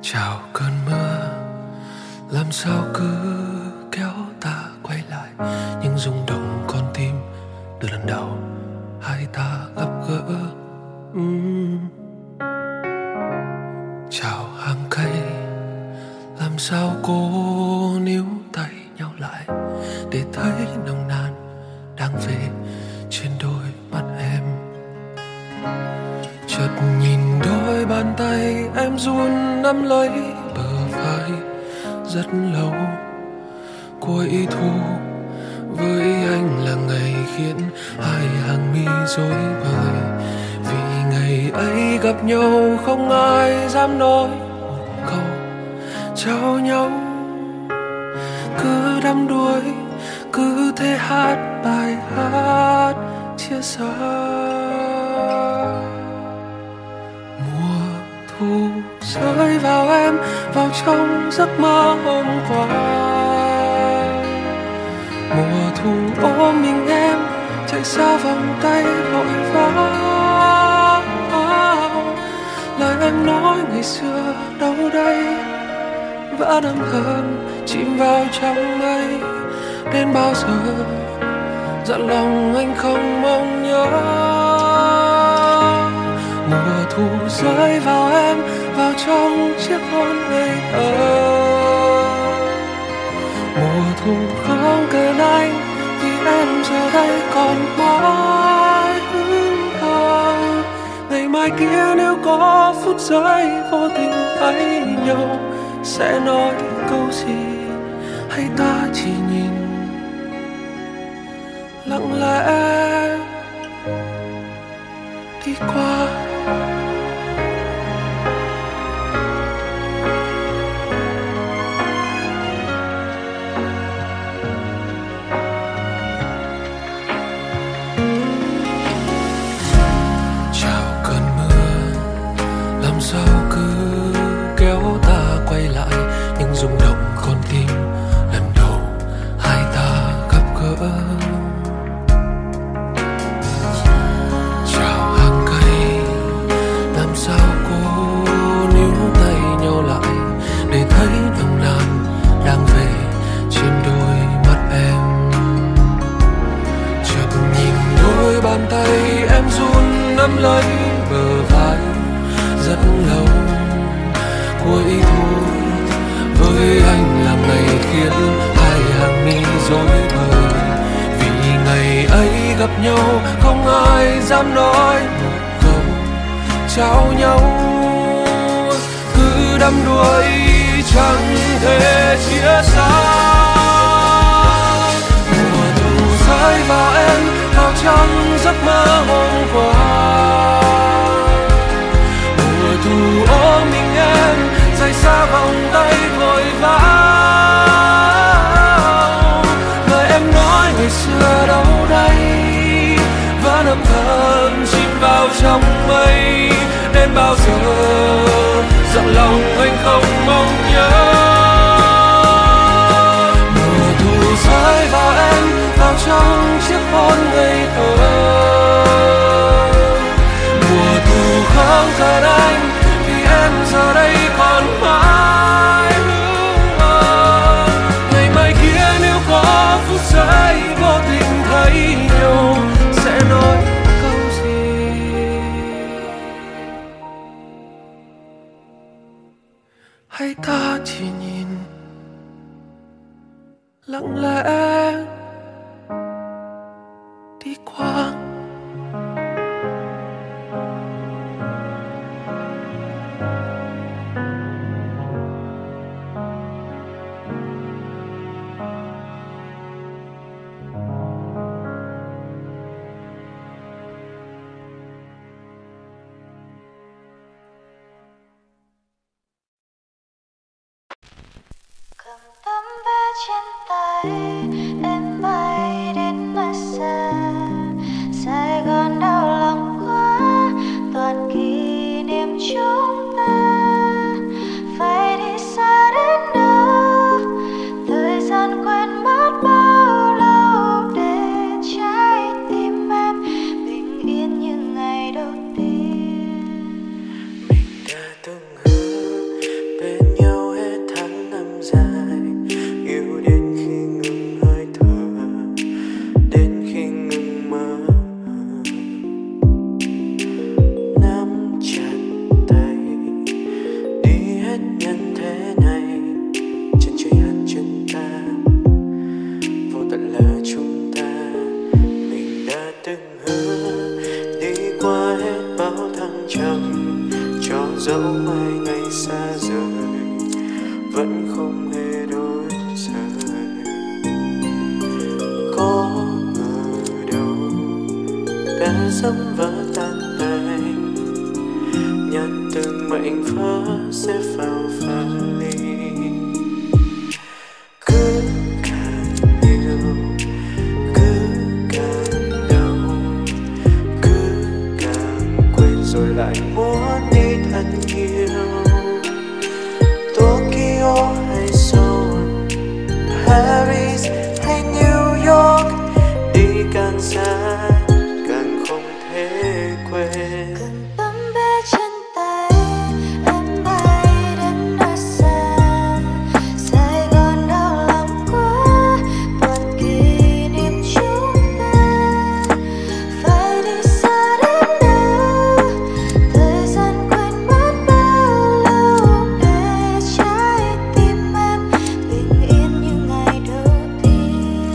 Chào cơn mưa, làm sao cứ kéo ta quay lại những rung động con tim từ lần đầu hai ta gặp gỡ. Chào hàng cây, làm sao cô níu tay nhau lại để thấy nồng nàn đang về trên đôi mắt em. Chợt nhìn đôi bàn tay em run nắm lấy bờ vai rất lâu. Cuối thu với anh là ngày khiến hai hàng mi rối bời, vì ngày ấy gặp nhau không ai dám nói một câu chào nhau. Cứ đắm đuối, cứ thế hát bài hát chia xa. Mùa thu rơi vào em, vào trong giấc mơ hôm qua. Mùa thu ôm mình em, chạy xa vòng tay vội vã. Lời em nói ngày xưa đâu đây, vẫn âm thầm chìm vào trong mây. Đến bao giờ dặn lòng anh không mong nhớ. Mùa thu rơi vào em, vào trong chiếc hôn ngây thơ. Mùa thu không cần anh, vì em giờ đây còn mãi hững hờ. Ngày mai kia nếu có phút giây vô tình thấy nhau, sẽ nói câu gì hay ta chỉ nhìn lặng lẽ đi qua. Chào cơn mưa, làm sao cứ kéo ta quay lại những rung động con tim lần đầu hai ta gặp gỡ. Chào hàng cây, làm sao cô níu tay nhau lại để thấy nồng nàn đang về trên đôi mắt em. Chợt nhìn đôi bàn tay em run nắm lấy bờ vai rất lâu. Cuối thu với anh là ngày khiến hai hàng mi rối bời, vì ngày ấy gặp nhau không ai dám nói một câu chào nhau. Cứ đắm đuối chẳng thể chia xa. Mùa thu rơi vào em, vào trong giấc mơ hôm qua. Mùa thu ôm mình em, rời xa vòng tay vội vã. Lời em nói ngày xưa đâu đây, vẫn âm thầm chìm vào trong mây. Đến bao giờ dặn lòng anh không mong nhớ. Mùa thu rơi vào em, vào trong chiếc hôn ngây thơ. Mùa thu không cần anh, vì em giờ đây còn mãi hững hờ. Ngày mai kia nếu có phút giây vô tình thấy nhau, sẽ nói câu gì hay ta chỉ nhìn lặng lẽ đi qua. Cầm tấm vé trên tay, em bay đến nơi xa. Sài Gòn đau lòng quá, toàn kỷ niệm chúng ta. Phải đi xa đến đâu, thời gian quên mất bao lâu, để trái tim em bình yên như ngày đầu tiên. Mình đã từng hứa bên thăng trầm, cho dẫu mai ngày xa rời vẫn không hề đổi rời. Có ngờ đâu đã dẫm vỡ tan tành, nhận từng mệnh vỡ sẽ vào vali. Cứ càng yêu cứ càng đau, cứ càng quên rồi lại muốn đi thật nhiều. Tokyo hay Seoul, Paris hay New York, đi càng xa càng không thể quên. Cầm tấm vé trên tay em bay đến nơi xa, Sài Gòn đau lòng quá, tuần kỷ niệm chúng ta phải đi xa đến đâu, thời gian quên mất bao lâu để trái tim em bình yên như ngày đầu tiên.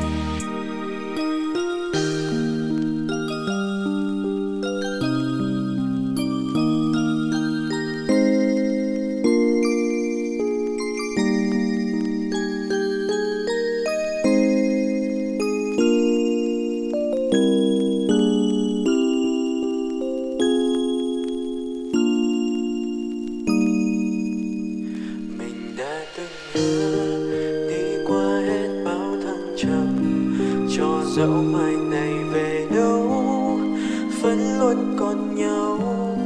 Mình đã từng hứa đi qua hết bao thăng trầm, cho dẫu mai này về đâu vẫn luôn còn nhau.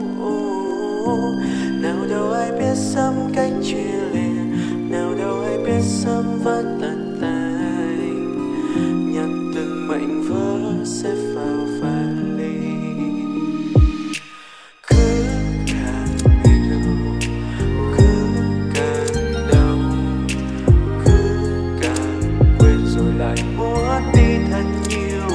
Nào đâu ai biết sớm cách chia lìa, nào đâu ai biết sớm vỡ tan tành, nhận từng mảnh vỡ sẽ vào vali. Cứ càng yêu cứ càng đau, cứ càng quên rồi lại muốn đi thật nhiều.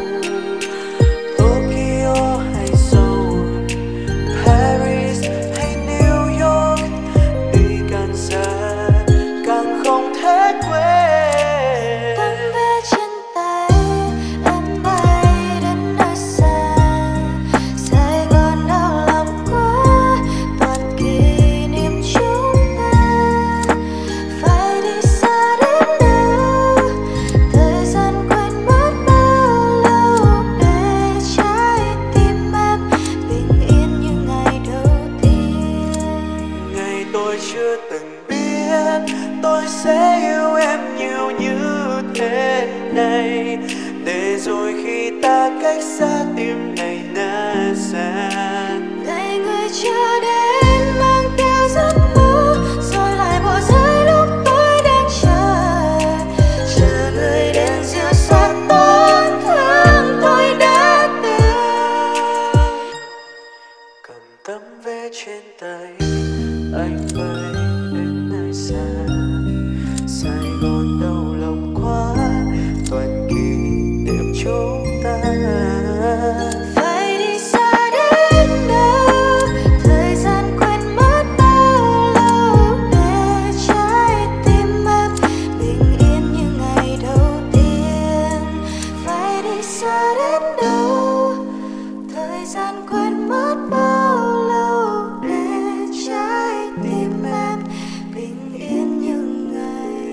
Tokyo hay Seoul, Paris hay New York, đi càng xa càng không thể quên. Tấm vé trên tay em bay đến nơi xa, Sài Gòn đau lòng quá, toàn kỷ niệm chúng ta phải đi xa đến đâu, thời gian quên mất bao lâu để trái tim em bình yên như ngày đầu tiên. Ngày tôi chưa từng biết tôi sẽ yêu em nhiều như thế này, để rồi khi ta cách xa tim này nát san. Ngày người chưa đến mang theo giấc mơ, rồi lại bỏ rơi lúc tôi đang chờ người đến dịu sát tổn thương tôi đã từng. Cầm tấm vé trên tay anh bay đến nơi xa, Sài Gòn đau lòng quá, toàn kỷ niệm chúng ta Phải đi xa đến đâu, thời gian quên mất bao lâu để trái tim em bình yên như ngày đầu tiên. Phải đi xa đến đâu, thời gian quên mất bao lâu để trái tim em bình yên như ngày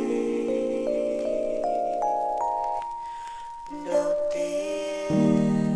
đầu tiên.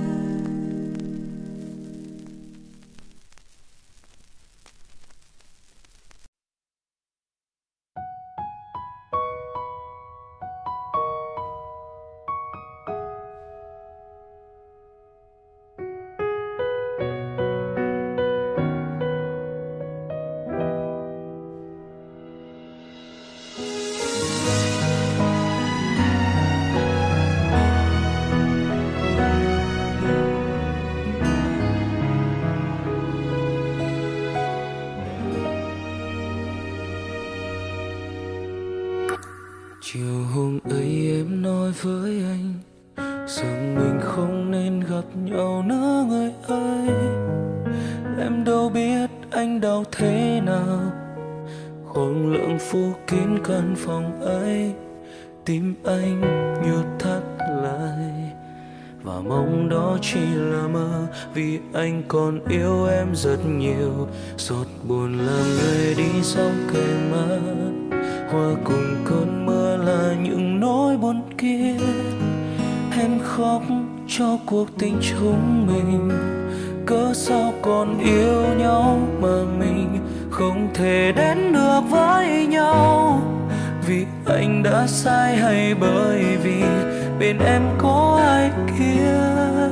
Chiều hôm ấy em nói với anh rằng mình không nên gặp nhau nữa người ơi. Em đâu biết anh đau thế nào, khoảng lượng phủ kín căn phòng ấy, tim anh như thắt lại và mong đó chỉ là mơ, vì anh còn yêu em rất nhiều. Giọt buồn làm người đi sóng kề mắt, hòa cùng cơn mưa là những nỗi buồn kia. Em khóc cho cuộc tình chúng mình, cớ sao còn yêu nhau mà mình không thể đến được với nhau. Vì anh đã sai hay bởi vì bên em có ai kia?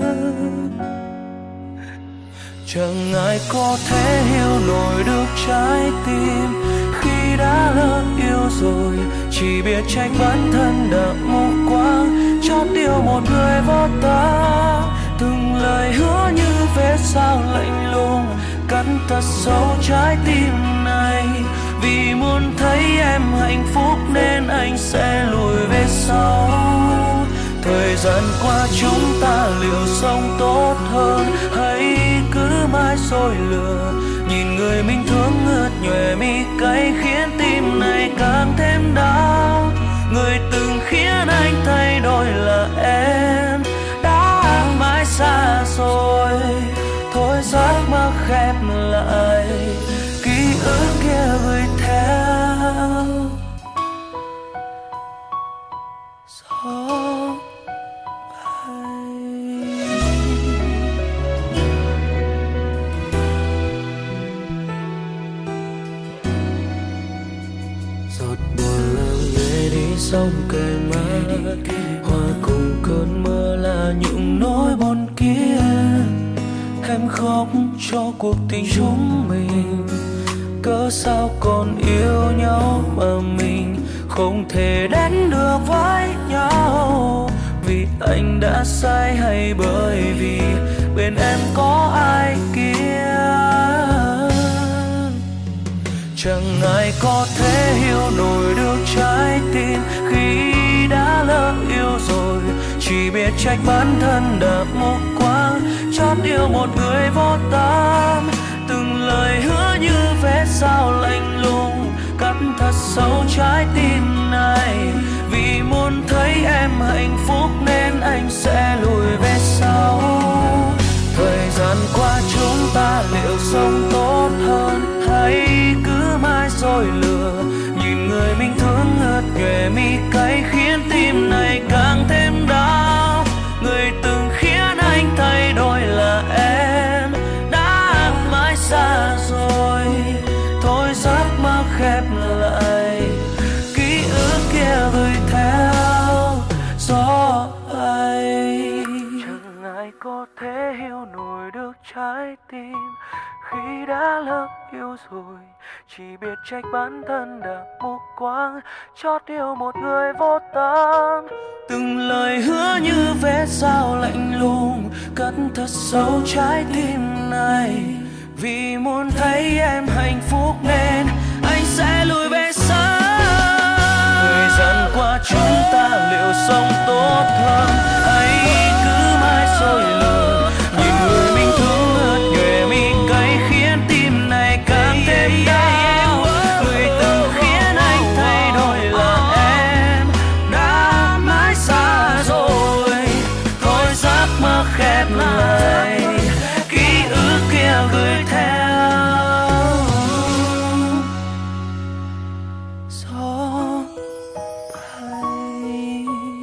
Chẳng ai có thể hiểu nổi được trái tim khi đã lỡ yêu rồi, chỉ biết trách bản thân đã mù quáng chót yêu một người vô ta. Từng lời hứa như vết dao lạnh lùng cắt thật sâu trái tim này. Vì muốn thấy em hạnh phúc nên anh sẽ lùi về sau. Thời gian qua chúng ta liệu sống tốt hơn hay cứ mãi dối lừa? Nhìn người mình thương ướt nhòe mi cay khiến tim này càng thêm đau. Người từng khiến anh thay đổi là em đã mãi xa rồi. Thôi giấc mơ khép lại, ký ức kia gửi theo gió bay. Giọt buồn làm người đi sông kề mắt, hòa cùng cơn mưa là những nỗi buồn kia. Em khóc cho cuộc tình chúng mình, cớ sao còn yêu nhau mà mình không thể đến được với nhau. Vì anh đã sai hay bởi vì bên em có ai kia? Chẳng ai có thể hiểu nổi được trái tim khi đã lỡ yêu rồi, chỉ biết trách bản thân đã mù quáng chót yêu một người vô tâm. Từng lời hứa như vết dao lạnh lùng cắt thật sâu trái tim này. Vì muốn thấy em hạnh phúc nên anh sẽ lùi về sau. Thời gian qua chúng ta liệu sống tốt hơn hay cứ mãi dối lừa? Nhìn người mình thương ướt nhòe mi cay khiến tim này càng thêm đau. Người từng khiến anh thay đổi là em đã mãi xa rồi. Thôi giấc mơ khép lại, ký ức kia gửi theo gió bay. Chẳng ai có thể hiểu nổi được trái tim khi đã lỡ yêu rồi, chỉ biết trách bản thân đã mù quáng chót yêu một người vô tâm. Từng lời hứa như vết dao lạnh lùng cắt thật sâu trái tim này. Vì muốn thấy em hạnh phúc nên anh sẽ lùi về sau. Thời gian qua chúng ta liệu sống tốt hơn hay cứ mãi dối lừa? Nhìn người mình thương ướt nhòe mi cay khiến tim này càng thêm đau. Người từng khiến anh thay đổi là em đã mãi xa rồi. Thôi giấc mơ khép lại, ký ức kia gửi theo gió bay.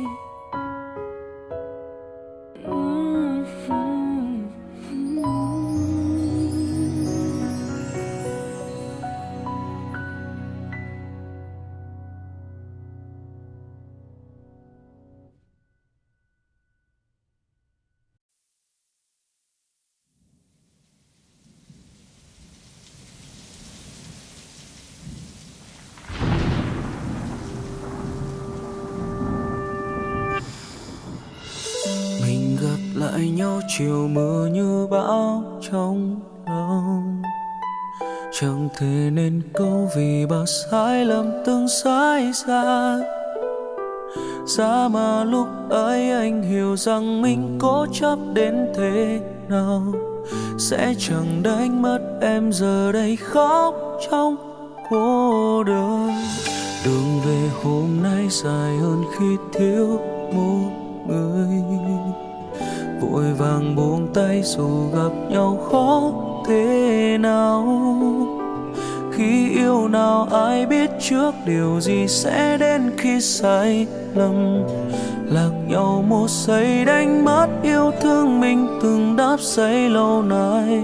Mình gặp lại nhau chiều mưa như bão trong lòng, chẳng thể nên câu vì bao sai lầm từng xảy ra. Giá mà lúc ấy anh hiểu rằng mình cố chấp đến thế nào sẽ chẳng đánh mất em, giờ đây khóc trong cô đơn. Đường về hôm nay dài hơn khi thiếu một người. vội vàng buông tay dù gặp nhau khó thế nào. Khi yêu nào ai biết trước điều gì sẽ đến khi sai lầm. Lạc nhau một giây đánh mất yêu thương mình từng đắp xây lâu nay.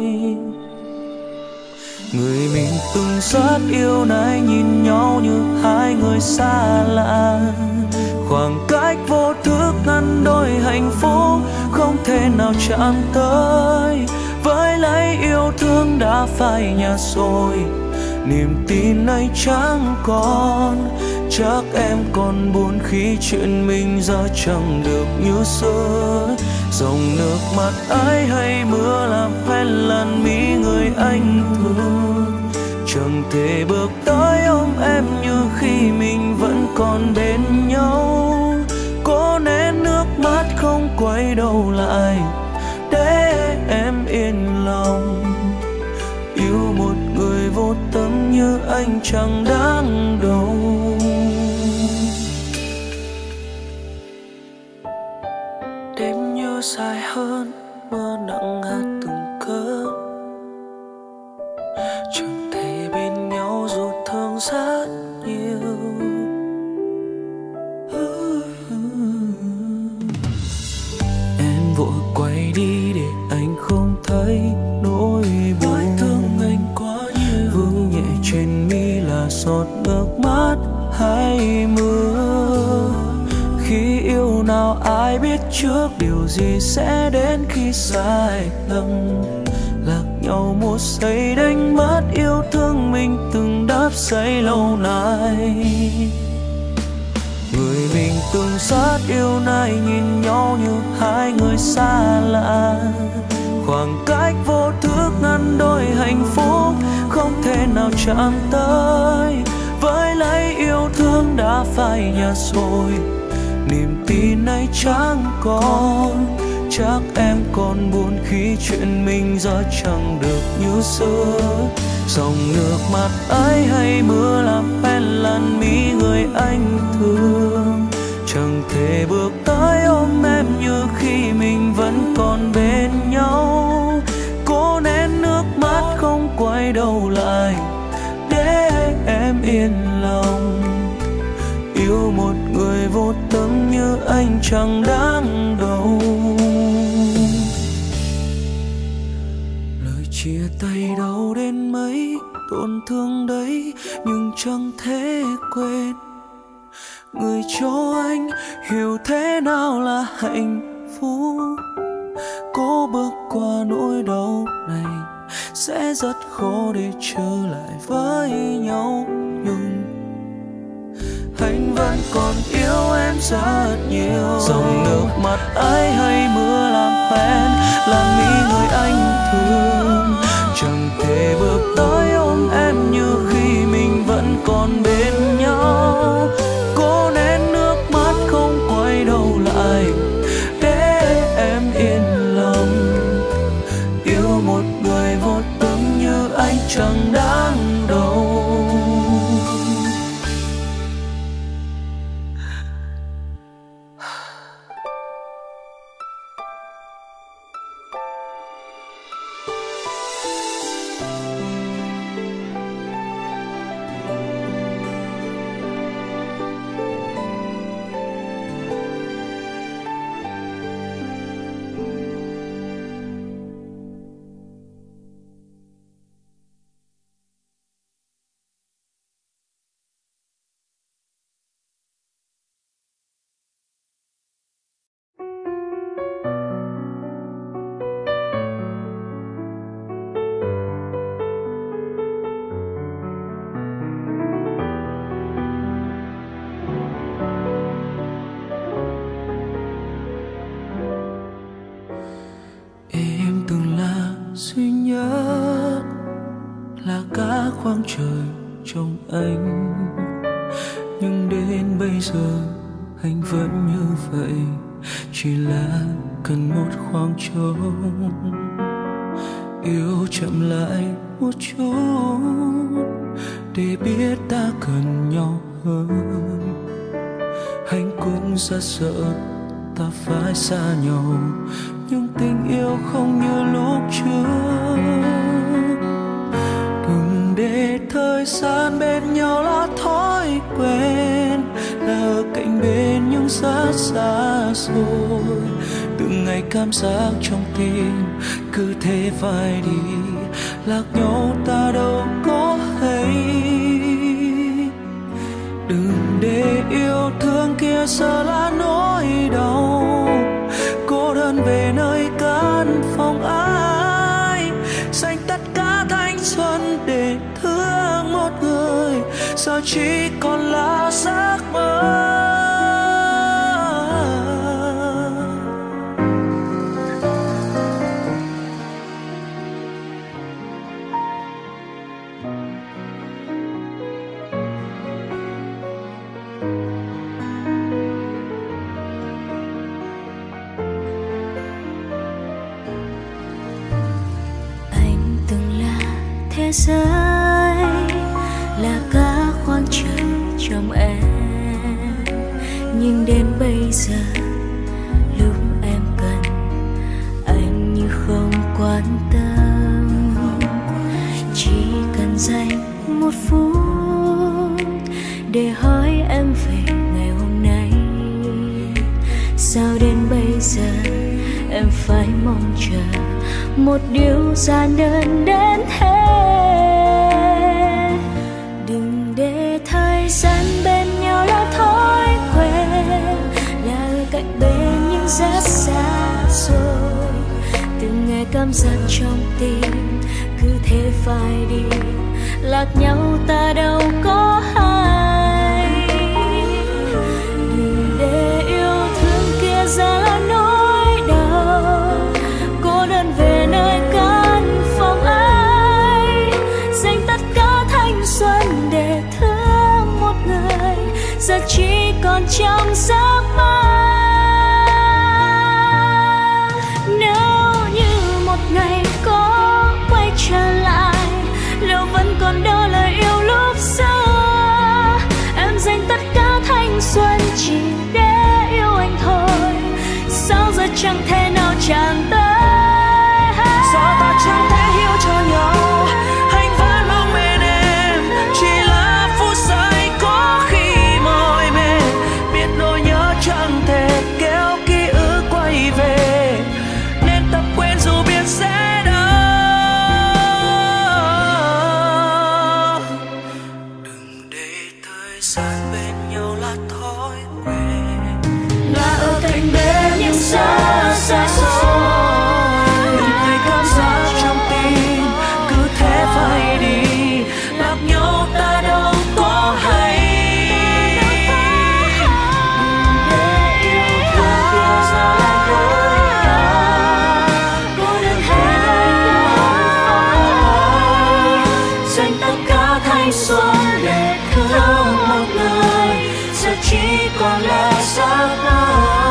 Người mình từng rất yêu nay nhìn nhau như hai người xa lạ. Khoảng cách vô thức ngăn đôi hạnh phúc không thể nào chạm tới. Với lấy yêu thương đã phai nhạt rồi, niềm tin ấy chẳng còn. Chắc em còn buồn khi chuyện mình giờ chẳng được như xưa. Dòng nước mắt ấy hay mưa làm hoen làn mi người anh thương. Chẳng thể bước tới ôm em như khi mình vẫn còn bên nhau. Cố nén nước mắt không quay đầu lại để em yên lòng. Yêu một người vô tâm như anh chẳng đáng đâu. Đêm như dài hơn, mưa nặng hạt từng cơn. Chẳng thể bên nhau dù thương rất nhiều. Em vội quay đi để anh không thấy nỗi buồn. Nỗi thương anh quá nhiều. Vương nhẹ trên mi là giọt nước mắt hay mưa. Khi yêu nào ai biết trước điều gì sẽ đến khi sai lầm. Lạc nhau một giây đánh mất yêu thương mình từng đắp xây lâu nay. Người mình từng rất yêu nay nhìn nhau như hai người xa lạ. Khoảng cách vô thức ngăn đôi hạnh phúc không thể nào chạm tới. Với lấy yêu thương đã phai nhạt rồi, niềm tin ấy chẳng còn. Chắc em còn buồn khi chuyện mình giờ chẳng được như xưa. Dòng nước mắt ấy hay mưa làm hoen làn mi người anh thương. Chẳng thể bước tới ôm em như khi mình vẫn còn bên nhau. Cố nén nước mắt không quay đầu lại để em yên lòng. Yêu một người vô tâm như anh chẳng đáng đâu. Lời chia tay đau đến mấy, tổn thương đấy nhưng chẳng thể quên. Người cho anh hiểu thế nào là hạnh phúc. Cố bước qua nỗi đau này sẽ rất khó để trở lại với nhau. Nhưng anh vẫn còn yêu em rất nhiều. Dòng nước mắt ấy hay mưa làm hoen làm mi người anh thương. Chẳng thể bước tới ôm em như khi mình vẫn còn bên nhau. Cố nén nước mắt không quay đầu lại để em yên lòng. Yêu một người vô tâm như anh chẳng đáng đâu. Duy nhất là cả khoảng trời trong anh. Nhưng đến bây giờ anh vẫn như vậy, chỉ là cần một khoảng trống. Yêu chậm lại một chút để biết ta cần nhau hơn. Anh cũng rất sợ ta phải xa nhau, nhưng tình yêu không như lúc trước. Đừng để thời gian bên nhau là thói quen, là ở cạnh bên nhưng rất xa xôi. Từng ngày cảm giác trong tim cứ thế phai đi, lạc nhau ta đâu có hay. Đừng để yêu thương kia giờ là nỗi đau, cô đơn về nơi căn phòng ai, dành tất cả thanh xuân để thương một người, giờ chỉ còn là giấc mơ. Thế giới là cả khoảng trời trong em, nhưng đến bây giờ lúc em cần anh như không quan tâm. Chỉ cần dành một phút để hỏi em về ngày hôm nay, sao đến bây giờ em phải mong chờ một điều giản đơn đến thế. Đừng để thời gian bên nhau là thói quen, là ở cạnh bên nhưng rất xa rồi. Từng ngày cảm giác trong tim cứ thế phai đi, lạc nhau ta đâu có hay. Đừng để yêu thương kia giờ là nỗi đau, cô đơn về nơi căn phòng ai, dành tất cả thanh xuân để thương một người, giờ chỉ còn trong giấc mơ. Nếu như một ngày có quay trở lại, liệu vẫn còn đó lời yêu lúc xưa? Em dành tất cả thanh xuân chỉ để yêu anh thôi, sao giờ chẳng thể nào chạm tới? Sao ta chẳng thể hiểu cho nhau, anh vẫn mong bên em, chỉ là phút giây có khi mỏi mệt, biết nỗi nhớ chẳng thể kéo ký ức quay về, nên tập quên dù biết sẽ đau. Đừng để thời gian bên nhau là thói quen, là ở cạnh bên nhưng xa xa xôi. Cảm giác trong tim cứ thế phai đi, lạc nhau ta đâu có hay. Để yêu thương kia giờ là nỗi đau, cô đơn về nơi căn phòng ai, dành tất cả thanh xuân để thương một người, giờ chỉ còn là giấc mơ.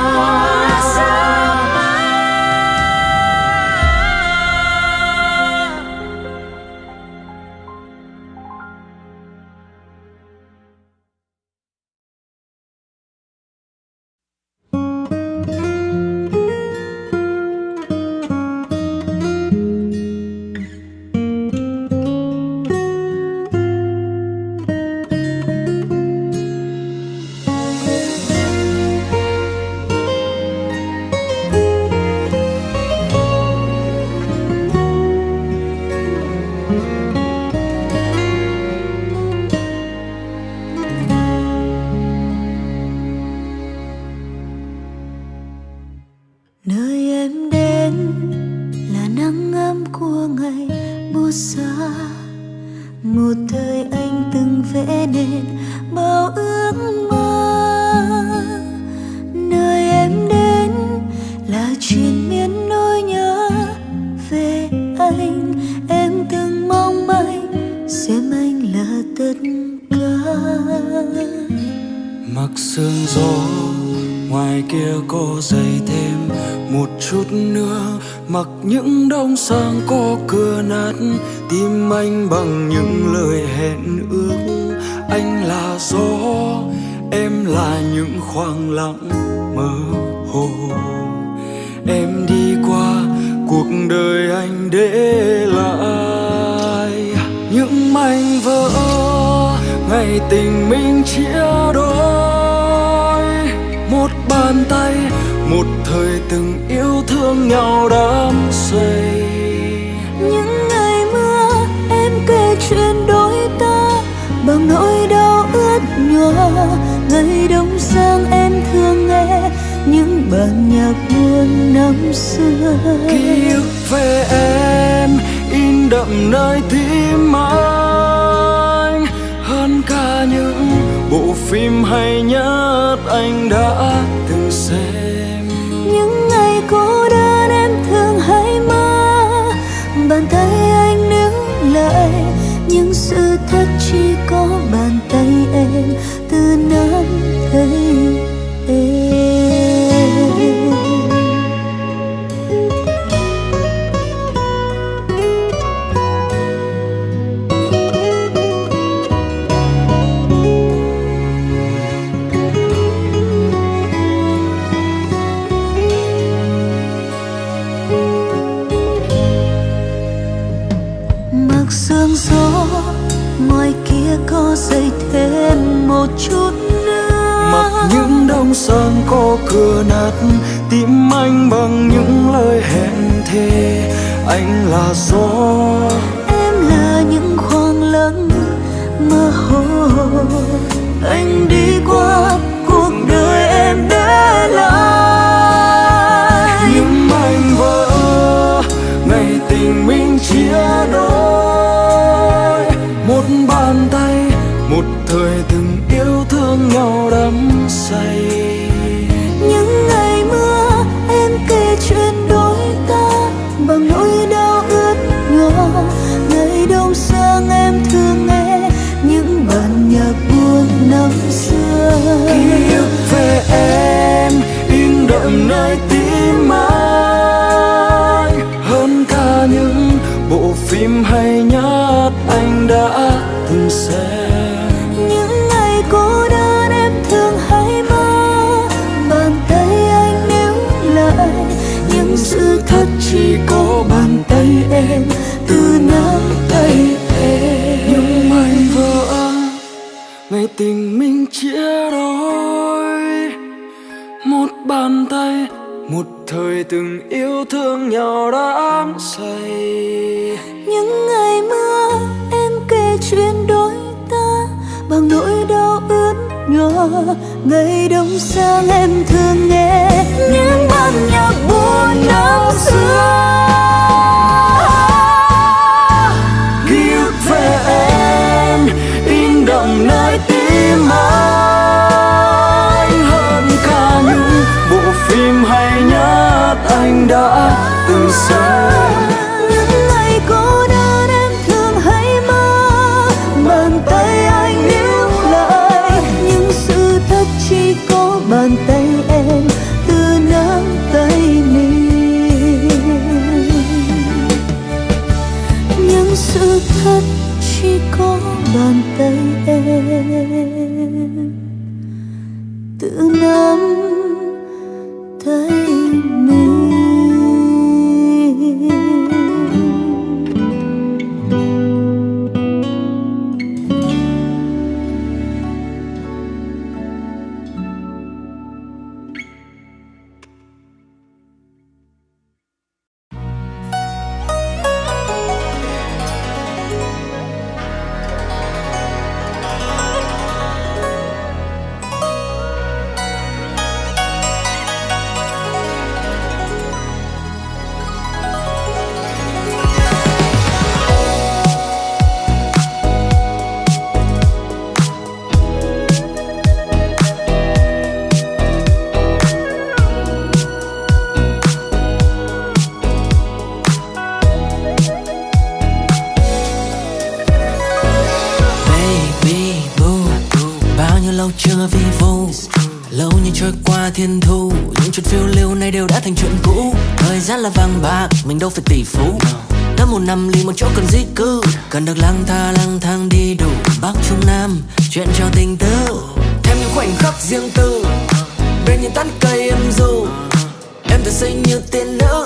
Nơi em đến là nắng ấm của ngày buốt xa, một thời anh từng vẽ nên bao ước mơ. Nơi em đến là triền miên nỗi nhớ về anh, em từng mong manh xem anh là tất cả. Mặc sương gió ngoài kia có dày thêm một chút nữa, mặc những đông sang có cửa nát, tim anh bằng những lời hẹn ước. Anh là gió, em là những khoảng lặng mơ hồ. Em đi qua đời anh để lại những mảnh vỡ ngày tình mình chia đôi. Một bàn tay, một thời từng yêu thương nhau đắm say. Những ngày mưa em kể chuyện đôi ta bằng nỗi đau ướt nhòa. Ngày đông sang em thường nghe những bản nhạc buồn năm xưa. Ký ức về em in đậm nơi tim anh hơn cả những bộ phim hay nhất anh đã từng xem. Những ngày cô đơn em thường hay mơ bàn tay anh níu lại, nhưng sự thật chỉ có bàn tay em từ nắm tay em. Sương gió ngoài kia có dậy thêm một chút nữa. Mặc những đông sang có cửa nát tim anh bằng những lời hẹn thề. Anh là gió, em là những khoảng lặng mơ hồ. Anh đi qua cuộc đời em để lại những mảnh vỡ ngày tình mình chia đôi. Một bàn tay, một thời từng yêu thương nhau đắm say. Những ngày mưa em kể chuyện đôi ta bằng nỗi đau ướt nhòa. Ngày đông sang em thường nghe những bản nhạc buồn năm xưa. Ký ức về em in đậm nơi tim anh hơn cả những bộ phim hay nhất anh đã từng xem. Những ngày cô đơn em thường hay mơ bàn tay anh níu lại, nhưng sự thật chỉ có bàn tay em từ nắm tay em. Những mảnh vỡ ngày tình mình chia đôi. Một bàn tay, một thời từng yêu thương nhau đắm say. Những ngày mưa em kể chuyện đôi ta bằng nỗi đau ướt nhòa. Ngày đông sang em thường nghe những bản nhạc buồn năm xưa. Ký ức về em in đậm nơi tim anh hơn cả những bộ phim hay nhất anh đã từng xem. Những ngày cô đơn em thường hay mơ bàn tay anh níu lại, nhưng sự thật chỉ có bàn tay em từ nắm tay mình. Nhưng sự thật chỉ có bàn tay em tự nắm tay mình. chưa vi vu. Lâu như trôi qua thiên thu, những chuyện phiêu lưu này đều đã thành chuyện cũ. Thời gian là vàng bạc, mình đâu phải tỷ phú. Đã một năm lì một chỗ cần di cư, cần được lang thang đi đủ Bắc Trung Nam, chuyện cho tình tứ. Thêm những khoảnh khắc riêng tư, bên những tán cây em dù. Em tự sinh như tiên nữ, anh sẽ là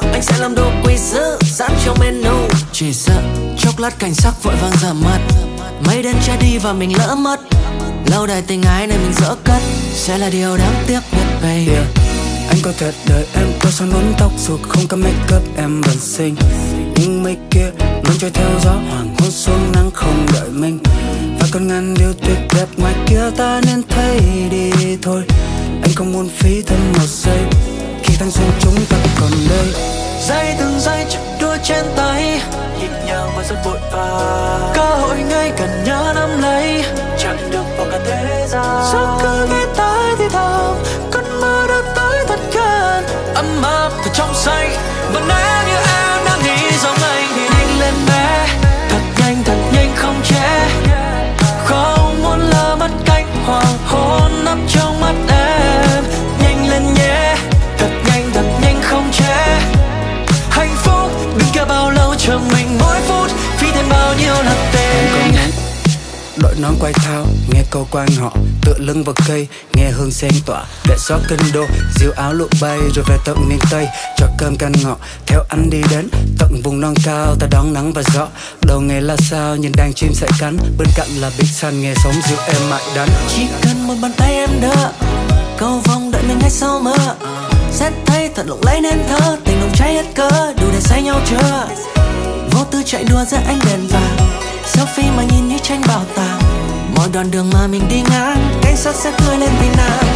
làm đồ quý sứ sẵn trong menu. Chỉ sợ chốc lát cảnh sắc vội vàng giảm mặt, mấy đêm cha đi và mình lỡ mất. Lâu đài tình ái này mình dỡ cất sẽ là điều đáng tiếc nhất baby. Anh có thể đợi em có son nón tóc dù không có make up em vẫn xinh. Nhưng mấy kia luôn trôi theo gió hoàng hôn xuống nắng không đợi mình. Và còn ngàn điều tuyệt đẹp ngoài kia ta nên thấy đi thôi. Anh không muốn phí thêm một giây khi thanh xuân chúng ta còn đây. Giây từng giây chặt đua trên tay, nhịp nhàng và rất vội vàng. Cơ hội ngay cần nhớ nắm lấy, chẳng được vào cả thế gian. Gió cứ nghe tới thì thầm, cơn mơ đã tới thật gần, ấm áp thật trong xanh. Và nếu như em đang nghĩ giống anh thì nhanh lên bé, thật nhanh không trễ. Không muốn lỡ mất cánh hoàng hôn nấp trong mắt em. Nhanh lên nhé, thật nhanh không trễ. Hạnh phúc đừng care bao lâu chờ mình mỗi phút, phí thêm bao nhiêu lần tình. Đội nón quay thao, nghe câu quan họ tựa lưng vào cây, nghe hương sen tỏa để gió kinh đô, diều áo lụa bay rồi về tận miền Tây, cho cơm canh ngọt theo anh đi đến tận vùng non cao, ta đón nắng và gió. Đầu nghề là sao nhìn đàn chim sải cánh, bên cạnh là biển xanh nghe sóng dịu êm mại đắng. Chỉ cần một bàn tay em đỡ, cầu vồng đợi mình ngay sau mưa. Sẽ thấy thật lộng lẫy nên thơ, tình nồng cháy hết cỡ, đủ để say nhau chưa. Vô tư chạy đua giữa ánh đèn vàng, selfie mà nhìn như tranh bảo tàng. Mọi đoạn đường mà mình đi ngang, cảnh sát sẽ cười lên vì nàng.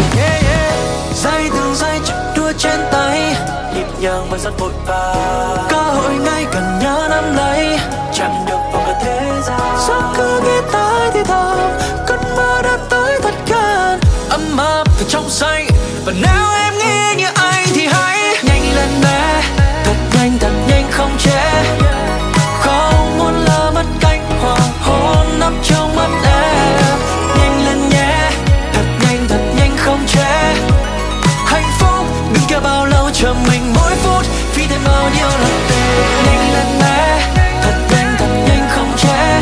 Giây từng giây chạy đua trên tay, nhịp nhàng và rất vội vàng. Cơ hội ngay cần nhớ nắm lấy, chẳng được vào cả thế gian. Gió cứ nghe tới thì thầm, cơn mơ đã tới thật gần, ấm áp thật trong xanh. Và nếu em nghĩ như anh thì hãy nhanh lên bé, thật nhanh không trễ. Không muốn lỡ mất cánh hoàng hôn nấp trong mắt em. Nhanh lên nhé, thật nhanh không trễ. Hạnh phúc đừng care bao lâu chờ mình mỗi phút, phí thêm bao nhiêu lần tình. Nhanh lên bé, thật nhanh không trễ.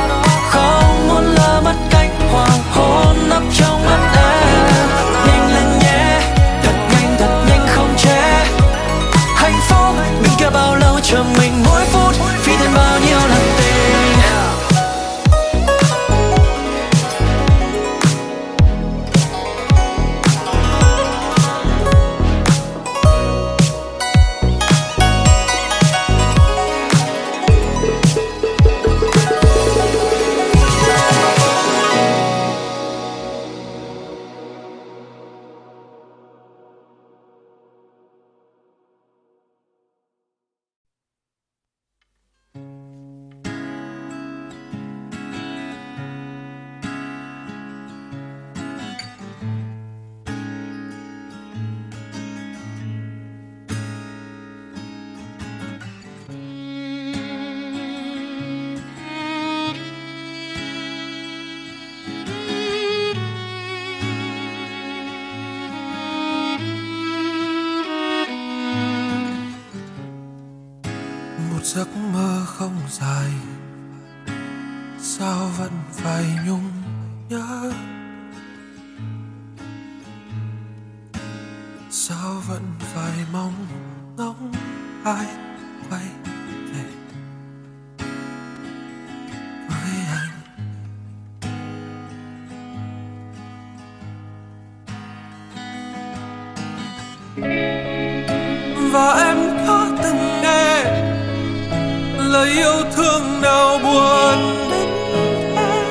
Không muốn lỡ mất cánh hoàng hôn nấp trong mắt em. Nhanh lên nhé, thật nhanh không trễ. Hạnh phúc đừng care bao lâu chờ mình mỗi phút, phí thêm bao nhiêu lần tình. Giấc mơ không dài, sao vẫn phải nhung nhớ, sao vẫn phải mong ngóng ai quay về với anh. Và em có từng nghe lời yêu thương nào buồn đến thế.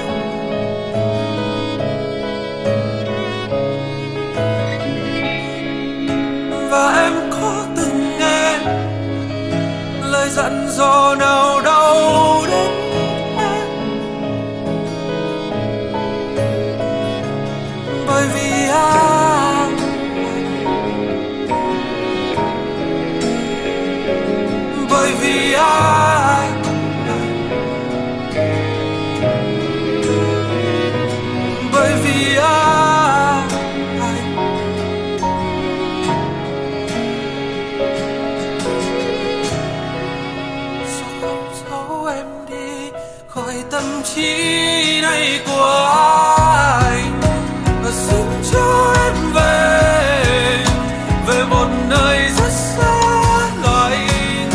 Và em có từng nghe lời dặn dò nào đau đến thế. Bởi vì anh, bởi vì anh, bởi vì anh, sao không giấu em đi khỏi tâm trí này của anh, và xin cho em về, về một nơi rất xa loại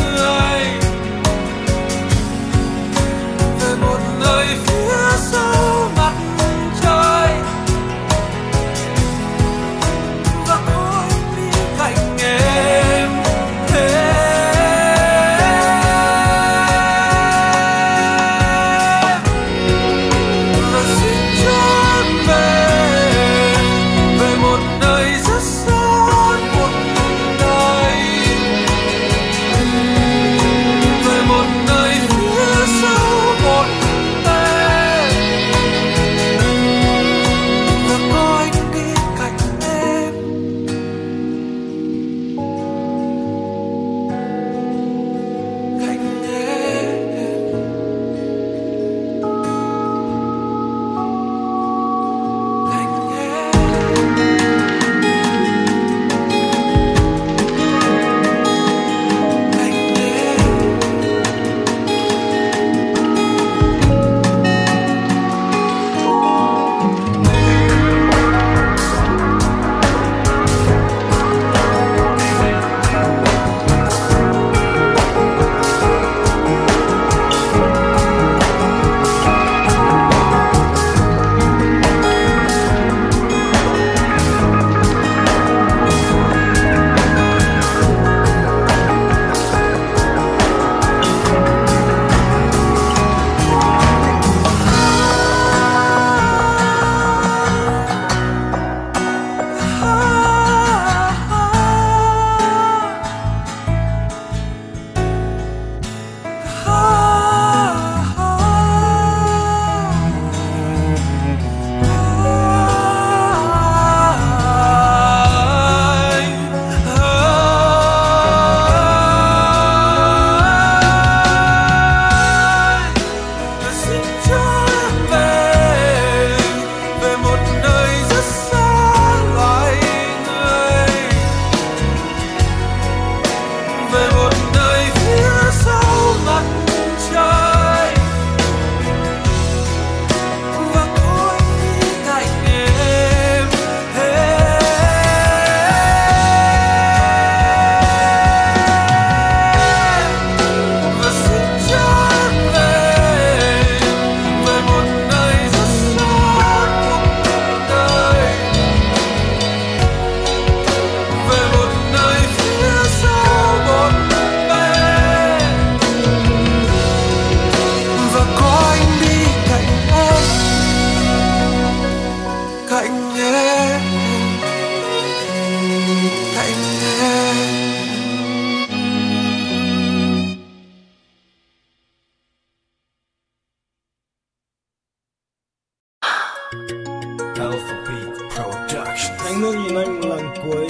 ngước nhìn anh một lần cuối,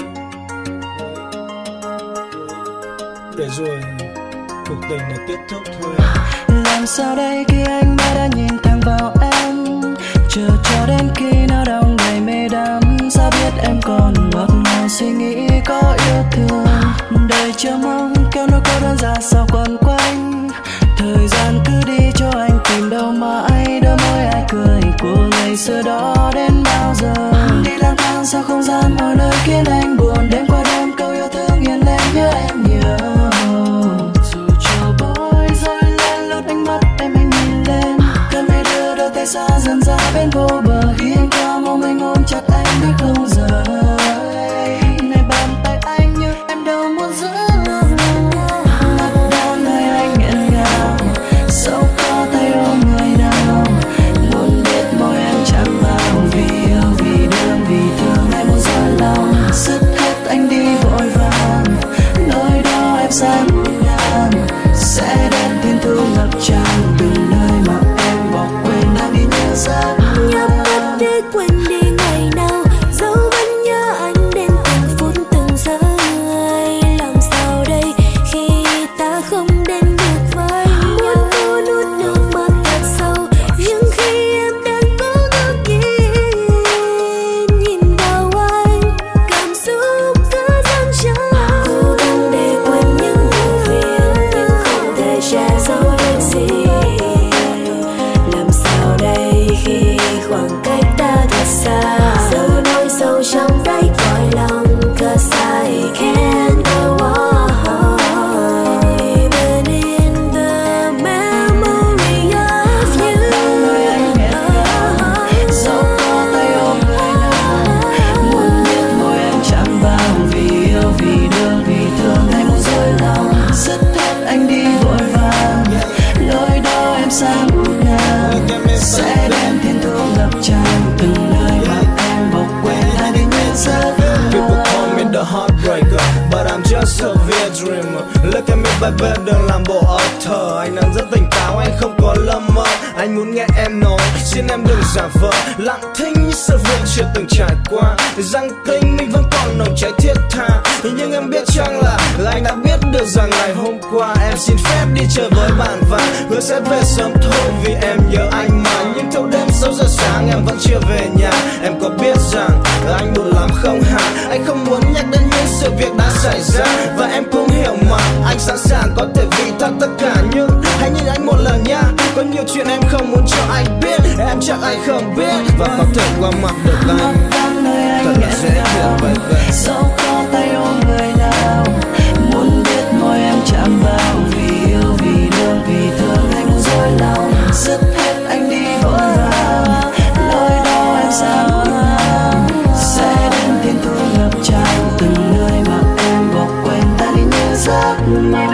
để rồi cuộc tình này kết thúc thôi. Làm sao đây khi anh mãi đã nhìn thẳng vào em, chờ cho đến khi nó đong đầy mê đắm. Sao biết em còn ngọt ngào suy nghĩ có yêu thương, đời chờ mong kéo nỗi cô đơn ra sao quẩn quanh. Thời gian cứ đi cho anh tìm đâu mãi đôi môi ai cười của ngày xưa đó đến bao giờ. Đi lang thang sau không gian mọi nơi khiến anh buồn, đêm qua đêm câu yêu thương hiện lên nhớ em nhiều. Dù chiều bối rối lên lướt ánh mắt em anh nhìn lên, cơn mây đưa đôi tay xa dần ra bên vô bờ. Khi anh qua mong anh ôm chặt anh biết không rời, này bàn tay anh như em đâu muốn giữ. Mắt đau nơi anh nghẹn ngào, dẫu có tay ôm người nào. Muốn biết môi em chạm vào, vì yêu vì đương vì thương hay muốn rời lòng. Dứt hết anh đi vội vàng, nơi đó em xa ngút ngàn. Sẽ đến thiên thu ngập tràn từng nơi mà em bỏ quên đang đi như giấc. Nhắm mắt để quên đi ngày nào, dẫu vẫn nhớ anh đến từng phút từng giây. Làm sao đây khi ta không đến được với nhau? Muốn cố nuốt nước mắt thật sâu, nhưng khi em đang cố ngước nhìn vào anh, cảm xúc cứ dâng trào. Cố gắng để quên những buồn phiền, nhưng không thể che giấu được gì. Làm sao đây khi khoảng cách ta thật xa, dẫu nỗi sâu trong đáy cõi lòng. 'Cause I can't go on even in the memory of you. Dẫu có tay ôm người nào, muốn biết môi em chạm vào, vì yêu vì đương vì thương hay muốn rời lòng. Dứt hết anh đi vội vàng, nơi đó em xa ngút ngàn. Sẽ đến thiên thu ngập tràn từng nơi mà em bỏ quên đang đi như giấc. People call me the heartbreaker, but I'm just a weird dreamer. Look at me baby, đừng làm bộ ốc thờ. Anh đang rất tỉnh táo, anh không có lầm mơ. Anh muốn nghe em nói, xin em đừng giả vờ. Lặng thinh như sự việc chưa từng trải qua, rằng tình mình vẫn còn nồng cháy thiết tha. Nhưng em biết chăng là anh đã biết được rằng ngày hôm qua em xin phép đi chơi với bạn và hứa sẽ về sớm thôi vì em nhớ anh mà. Nhưng thâu đêm 6 giờ sáng em vẫn chưa về nhà. Em có biết rằng anh buồn lắm không hả? Anh không muốn nhắc đến những sự việc đã xảy ra, và em cũng hiểu mà anh sẵn sàng có thể vì thật tất cả. Nhưng hãy nhìn anh một lần nhá, có nhiều chuyện em không muốn cho anh biết. Em chắc anh không biết và có thể qua mặt được anh. Thật là dễ hiểu baby. Dẫu có tay ôm người nào, muốn biết môi em chạm vào, vì yêu vì đương vì thương hay muốn rời lòng. Dứt hết anh đi vội vàng, nơi đó em xa ngút ngàn. Sẽ đến thiên thu ngập tràn từng nơi mà em bỏ quên ta đi như giấc mơ.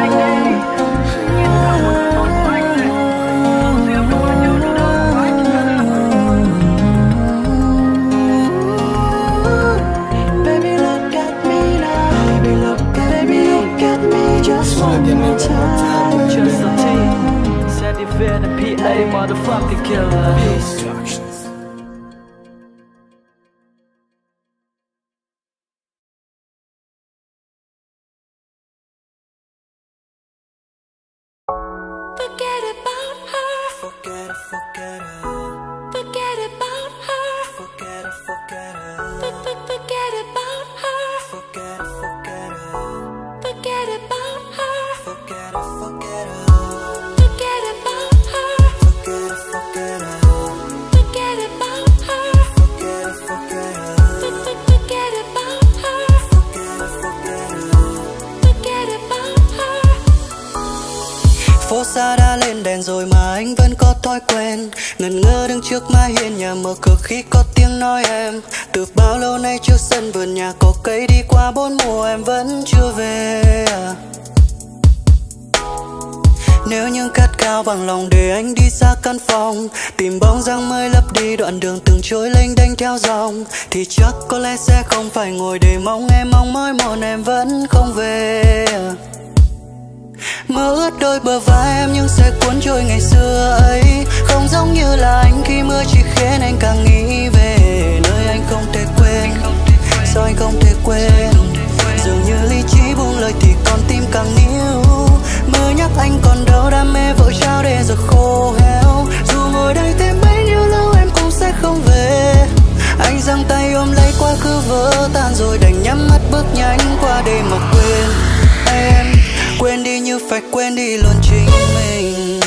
Baby look at me now, baby look at me just one more time. Just a team, said you fear the PA motherfucking killer. Forget about her, Forget her. forget about her, Forget her. forget about her, Forget her. forget about her, Forget her. forget about her, Forget her. forget about her, Forget her. forget about her, forget about her. Phố xa đã lên đèn rồi mà anh vẫn có thói quen ngẩn ngơ đứng trước mái hiên nhà mở cửa khi có tiếng nói em. Từ bao lâu nay trước sân vườn nhà có cây đi qua 4 mùa em vẫn chưa về. Nếu những cát cao bằng lòng để anh đi xa căn phòng, tìm bóng dáng mới lấp đi đoạn đường từng trôi lênh đênh theo dòng, thì chắc có lẽ sẽ không phải ngồi để mong em mong mỏi một em vẫn không về. Mưa ướt đôi bờ vai em nhưng sẽ cuốn trôi ngày xưa ấy, không giống như là anh khi mưa chỉ khiến anh càng nghĩ về nơi anh không thể quên. sao anh không thể quên. Dường như lý trí buông lời thì con tim càng níu. Mới nhắc anh còn đâu đam mê vội trao để giờ khô héo. Dù ngồi đây thêm bấy nhiêu lâu em cũng sẽ không về. Anh giang tay ôm lấy quá khứ vỡ tan rồi đành nhắm mắt bước nhanh qua để mà quên em. Quên đi như phải quên đi luôn chính mình.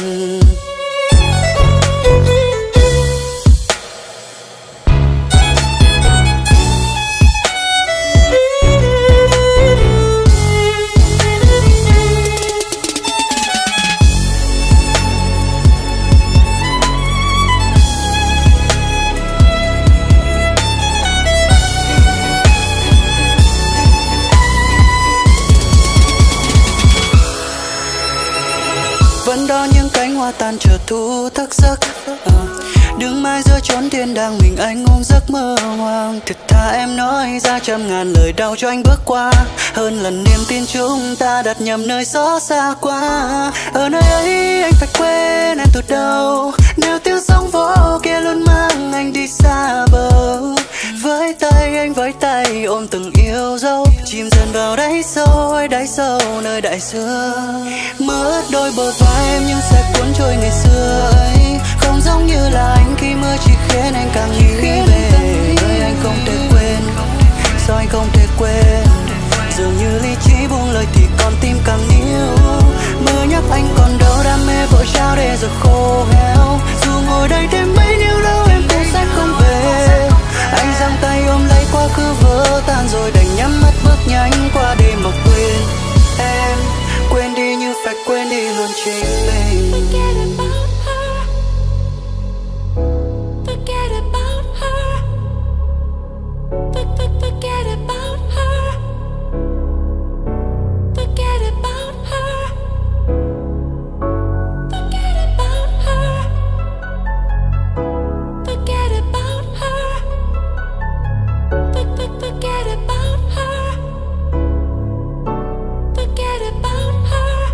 Vẫn đo những cánh hoa tàn chờ thu thức giấc. Đứng mãi giữa chốn thiên đàng mình anh ôm giấc mơ hoang. Thật thà em nói ra trăm ngàn lời đau cho anh bước qua. Hơn lần niềm tin chúng ta đặt nhầm nơi xót xa quá. Ở nơi ấy anh phải quên em từ đâu. Nếu tiếng sóng vỗ kia luôn mang anh đi xa bờ. Với tay anh với tay ôm từng yêu dấu. Chìm dần vào đáy sâu nơi đại dương. Mất đôi bờ vai em nhưng sẽ cuốn trôi ngày xưa ấy. Không giống như là anh khi mưa chỉ khiến anh càng nghĩ về. Nơi anh không thể quên, sao anh không thể quên. Dường như lý trí buông lời thì con tim càng níu. Mơ nhắc anh còn đâu đam mê vội trao để giờ khô héo. Dù ngồi đây thêm bấy nhiêu lâu em cũng sẽ không về. Anh giang tay ôm lấy quá khứ vỡ tan rồi đành nhắm mắt bước nhanh qua để mà quên em. Quên đi như phải quên đi luôn chính mình. Forget about her. Forget about her. Forget about her. Forget about her. Forget about her. Forget about her. Forget about her.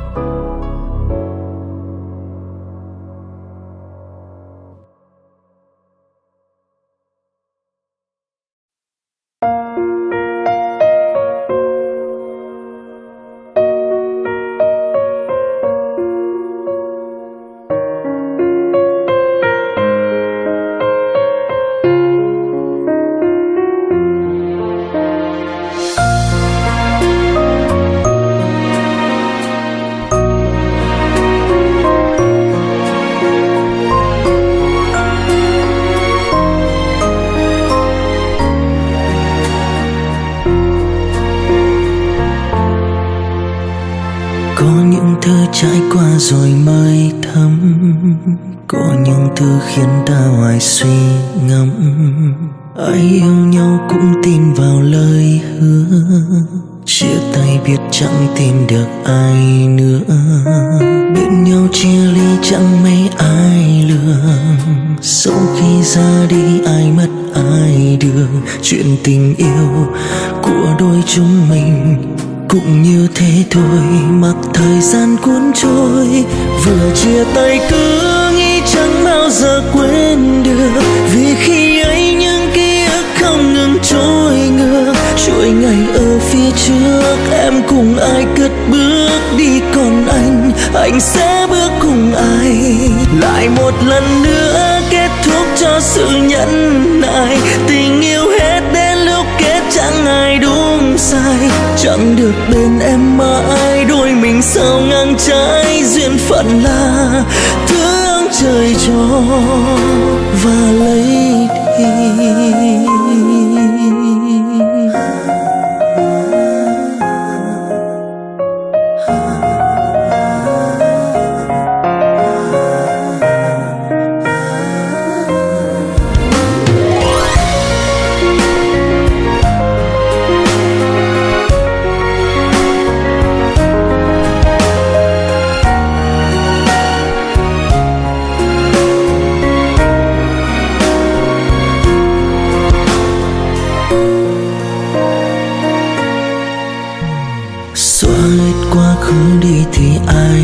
Trải qua rồi mới thấm. Có những thứ khiến ta hoài suy ngẫm. Ai yêu nhau cũng tin vào lời hứa. Chia tay biết chẳng tìm được ai nữa. Bên nhau chia ly chẳng mấy ai lừa. Sau khi ra đi ai mất ai được. Chuyện tình yêu của đôi chúng mình cũng như thế thôi, mặc thời gian cuốn trôi. Vừa chia tay cứ nghĩ chẳng bao giờ quên được. Vì khi ấy những ký ức không ngừng trôi ngược. Trôi ngày ở phía trước em cùng ai cất bước đi. Còn anh sẽ bước cùng ai. Lại một lần nữa kết thúc cho sự nhẫn nại. Tình yêu hết đến lúc kết chẳng ai đúng sai. Chẳng được bên em mãi, đôi mình sao ngang trái. Duyên phận là thương trời cho và lấy đi.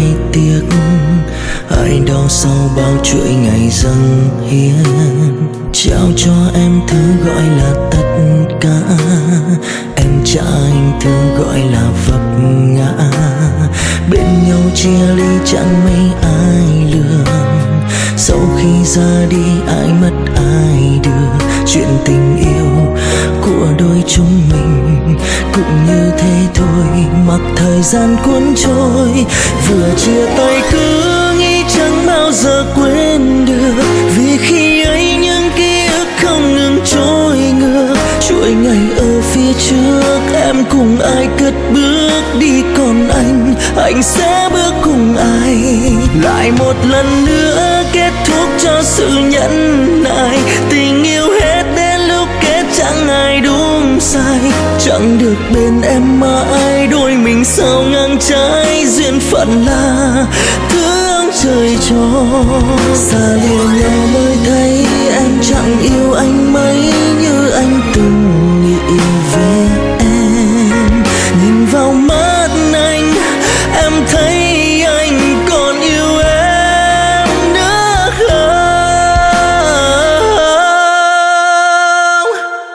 Ai đau sau bao chuỗi ngày dâng hiến. trao cho em thứ gọi là tất cả, em trả anh thứ gọi là vấp ngã. Bên nhau chia ly chẳng mấy ai lường, sau khi ra đi ai mất ai đưa. Chuyện tình yêu của đôi chúng mình cũng như thế thôi, mặc thời gian cuốn trôi. Vừa chia tay cứ nghĩ chẳng bao giờ quên được, vì khi ấy những ký ức không ngừng trôi ngược. Chuỗi ngày ở phía trước em cùng ai cất bước đi, còn anh sẽ bước cùng ai. Lại một lần nữa kết thúc cho sự nhẫn nại, tình yêu hết đến lúc kết chẳng ai đúng sai. Chẳng được bên em mãi, đôi mình sao ngang trái, duyên phận là thương trời cho. Xa lìa nhau mới thấy em chẳng yêu anh mấy như anh từng nghĩ về em. Nhìn vào mắt anh, em thấy anh còn yêu em nữa không?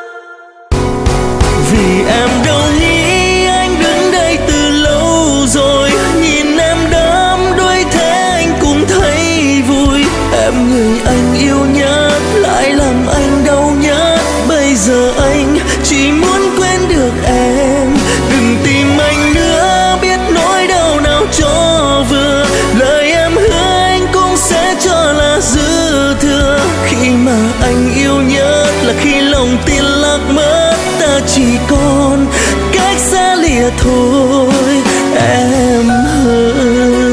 Vì em đâu nghĩ anh đứng đây từ lâu rồi, nhìn em đắm đuối thế anh cũng thấy vui. Em người anh yêu nhất lại làm anh đau nhất, bây giờ anh chỉ muốn quên được em. Đừng tìm anh nữa, biết nỗi đau nào cho vừa, lời em hứa anh cũng sẽ cho là dư thừa. Khi mà anh yêu nhất là khi lòng tin lạc mất, ta chỉ còn cách xa lìa thôi em ơi.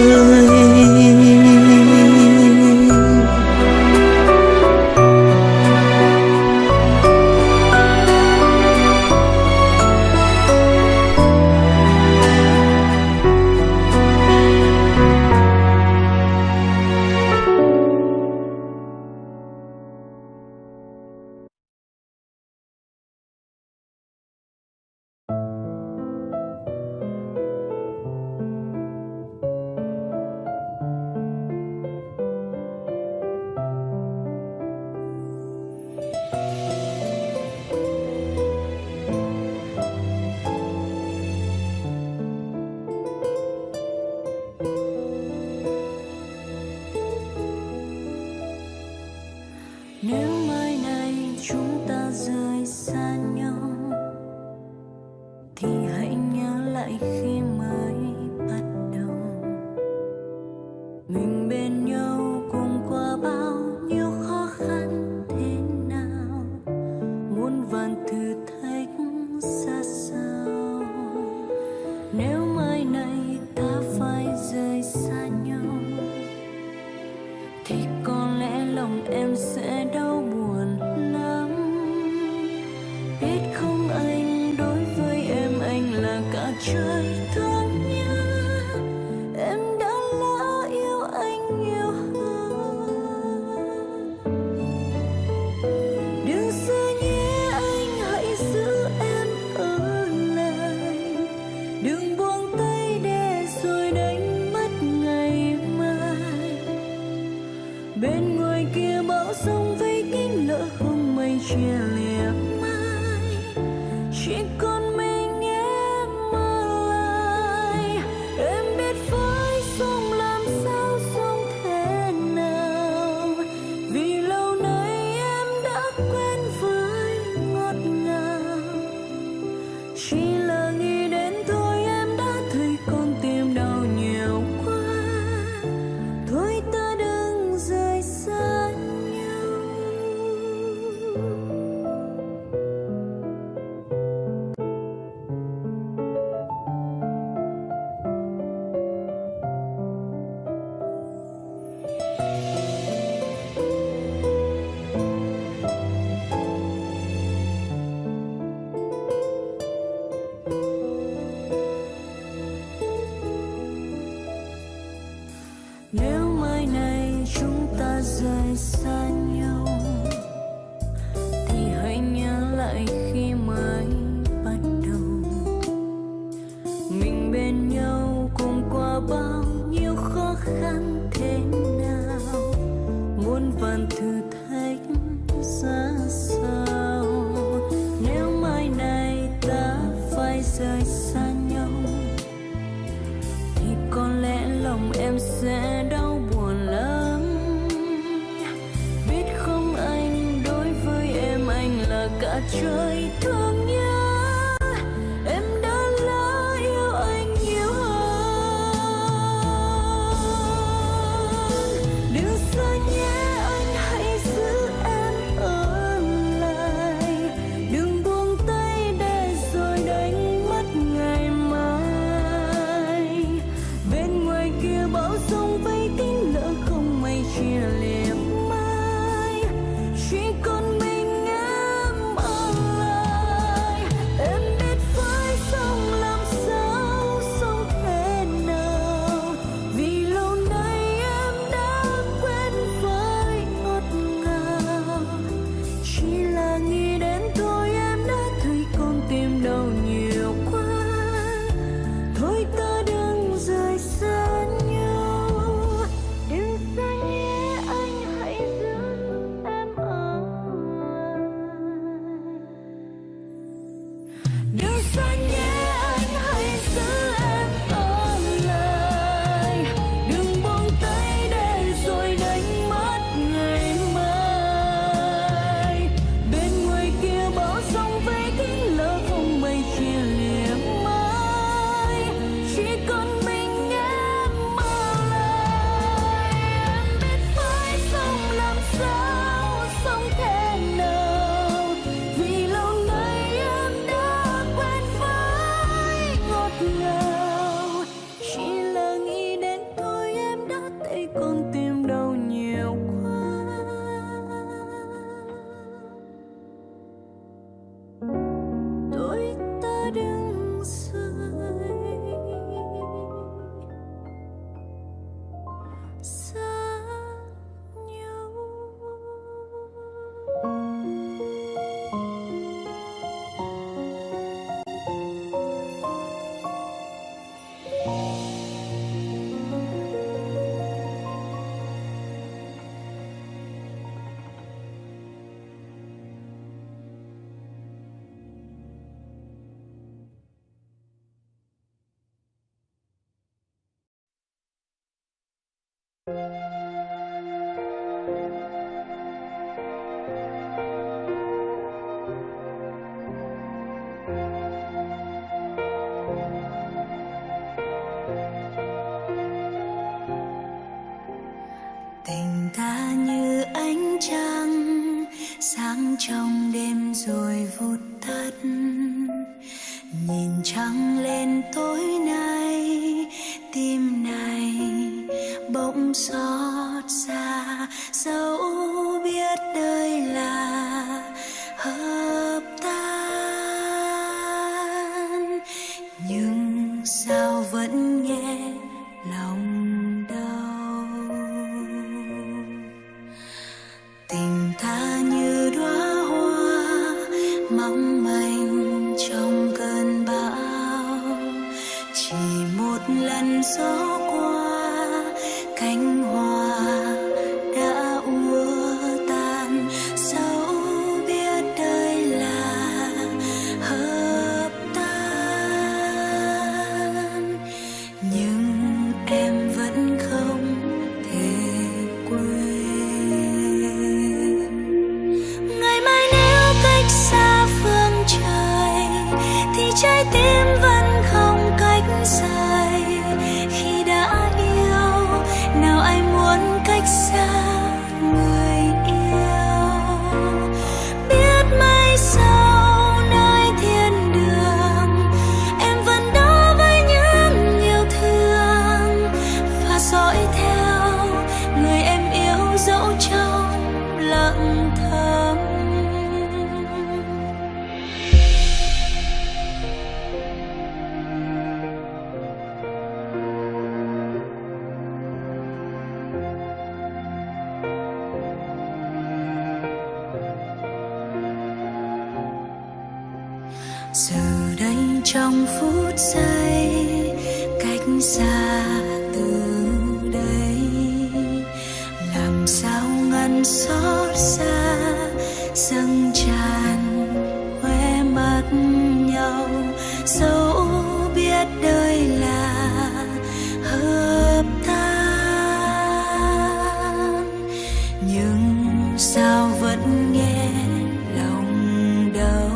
Nếu mai này chúng ta rời xa nhau thì hãy nhớ lại khi mới bắt đầu mình bên nhau cùng qua bao nhiêu khó khăn thế nào, muôn vàn thử thách ra sao. Nếu mai này ta phải rời xa nhau thì có lẽ lòng em sẽ đau buồn lắm. Biết không anh, đối với em anh là cả trời thương nhớ. Em đã lỡ yêu anh nhiều hơn. Đừng giữ nhé anh, hãy giữ em ở lại. Đừng buông tay để rồi đánh mất ngày mai. Bên ngoài kia bão sông vây kín, lỡ không mây chia lìa mai, chỉ còn mình em ở lại. Em biết phải sống làm sao sống thế nào, vì lâu nay em đã quen với ngọt ngào. Chỉ là nghĩ đến thôi em đã thấy con tim đau nhiều quá. Thôi ta đừng rời xa nhau. Nếu mai này chúng ta rời xa nhau thì hãy nhớ lại khi mới bắt đầu mình bên nhau cùng qua bao nhiêu khó khăn thế nào, muôn vàn thử thách ra trời thương nhớ em đã lỡ yêu anh nhiều hơn. Đừng xa nhé anh hãy giữ em ở lại, đừng buông tay để rồi đánh mất ngày mai. Bên ngoài kia bão giông vây kín lỡ không mây chia liệm mai, chỉ còn mình em ở lại. Em biết phải sống làm sao, sống thế nào, vì lâu nay em đã quen với ngọt ngào. Chỉ là nghĩ đến thôi em đã thấy con tim đau nhiều quá, thôi ta đừng rời xa nhau. Đừng xa nhé anh hãy giữ em ở lại. Đừng xa nhé anh hãy giữ em ở lại, đừng buông tay để rồi đánh mất ngày mai. Bên ngoài kia bão giông vây kín lỡ không mây chia liệm mai, chỉ còn mình em ở lại. Em biết phải sống làm sao, sống thế nào, vì lâu nay em đã quen với ngọt ngào. Chỉ là nghĩ đến thôi em đã thấy con tim đau nhiều quá, thôi ta đừng rời xa nhau. Tình ta như ánh trăng sáng trong đêm rồi vụt tắt. Nhìn trăng lên tối nay, tim này bỗng xót xa, dẫu biết đây là hợp tan, nhưng sao vẫn nghe lòng đau. Tình ta như đóa hoa mong manh trong cơn bão, chỉ một lần gió qua cánh hoa đã úa tan, dẫu biết đây là hợp tan, nhưng em vẫn không thể quên. Ngày mai nếu cách xa phương trời thì trái tim vẫn không cách rời. Khi đã yêu nào ai muốn cách xa người yêu. Biết mai sau nơi thiên đường em vẫn đó với những yêu thương, và dõi theo người em yêu dẫu trong lặng thầm. Giờ đây trong phút giây cách xa từ đây, làm sao ngăn xót xa dâng tràn khóe mắt nhau, dẫu biết đây là hợp tan, nhưng sao vẫn nghe lòng đau.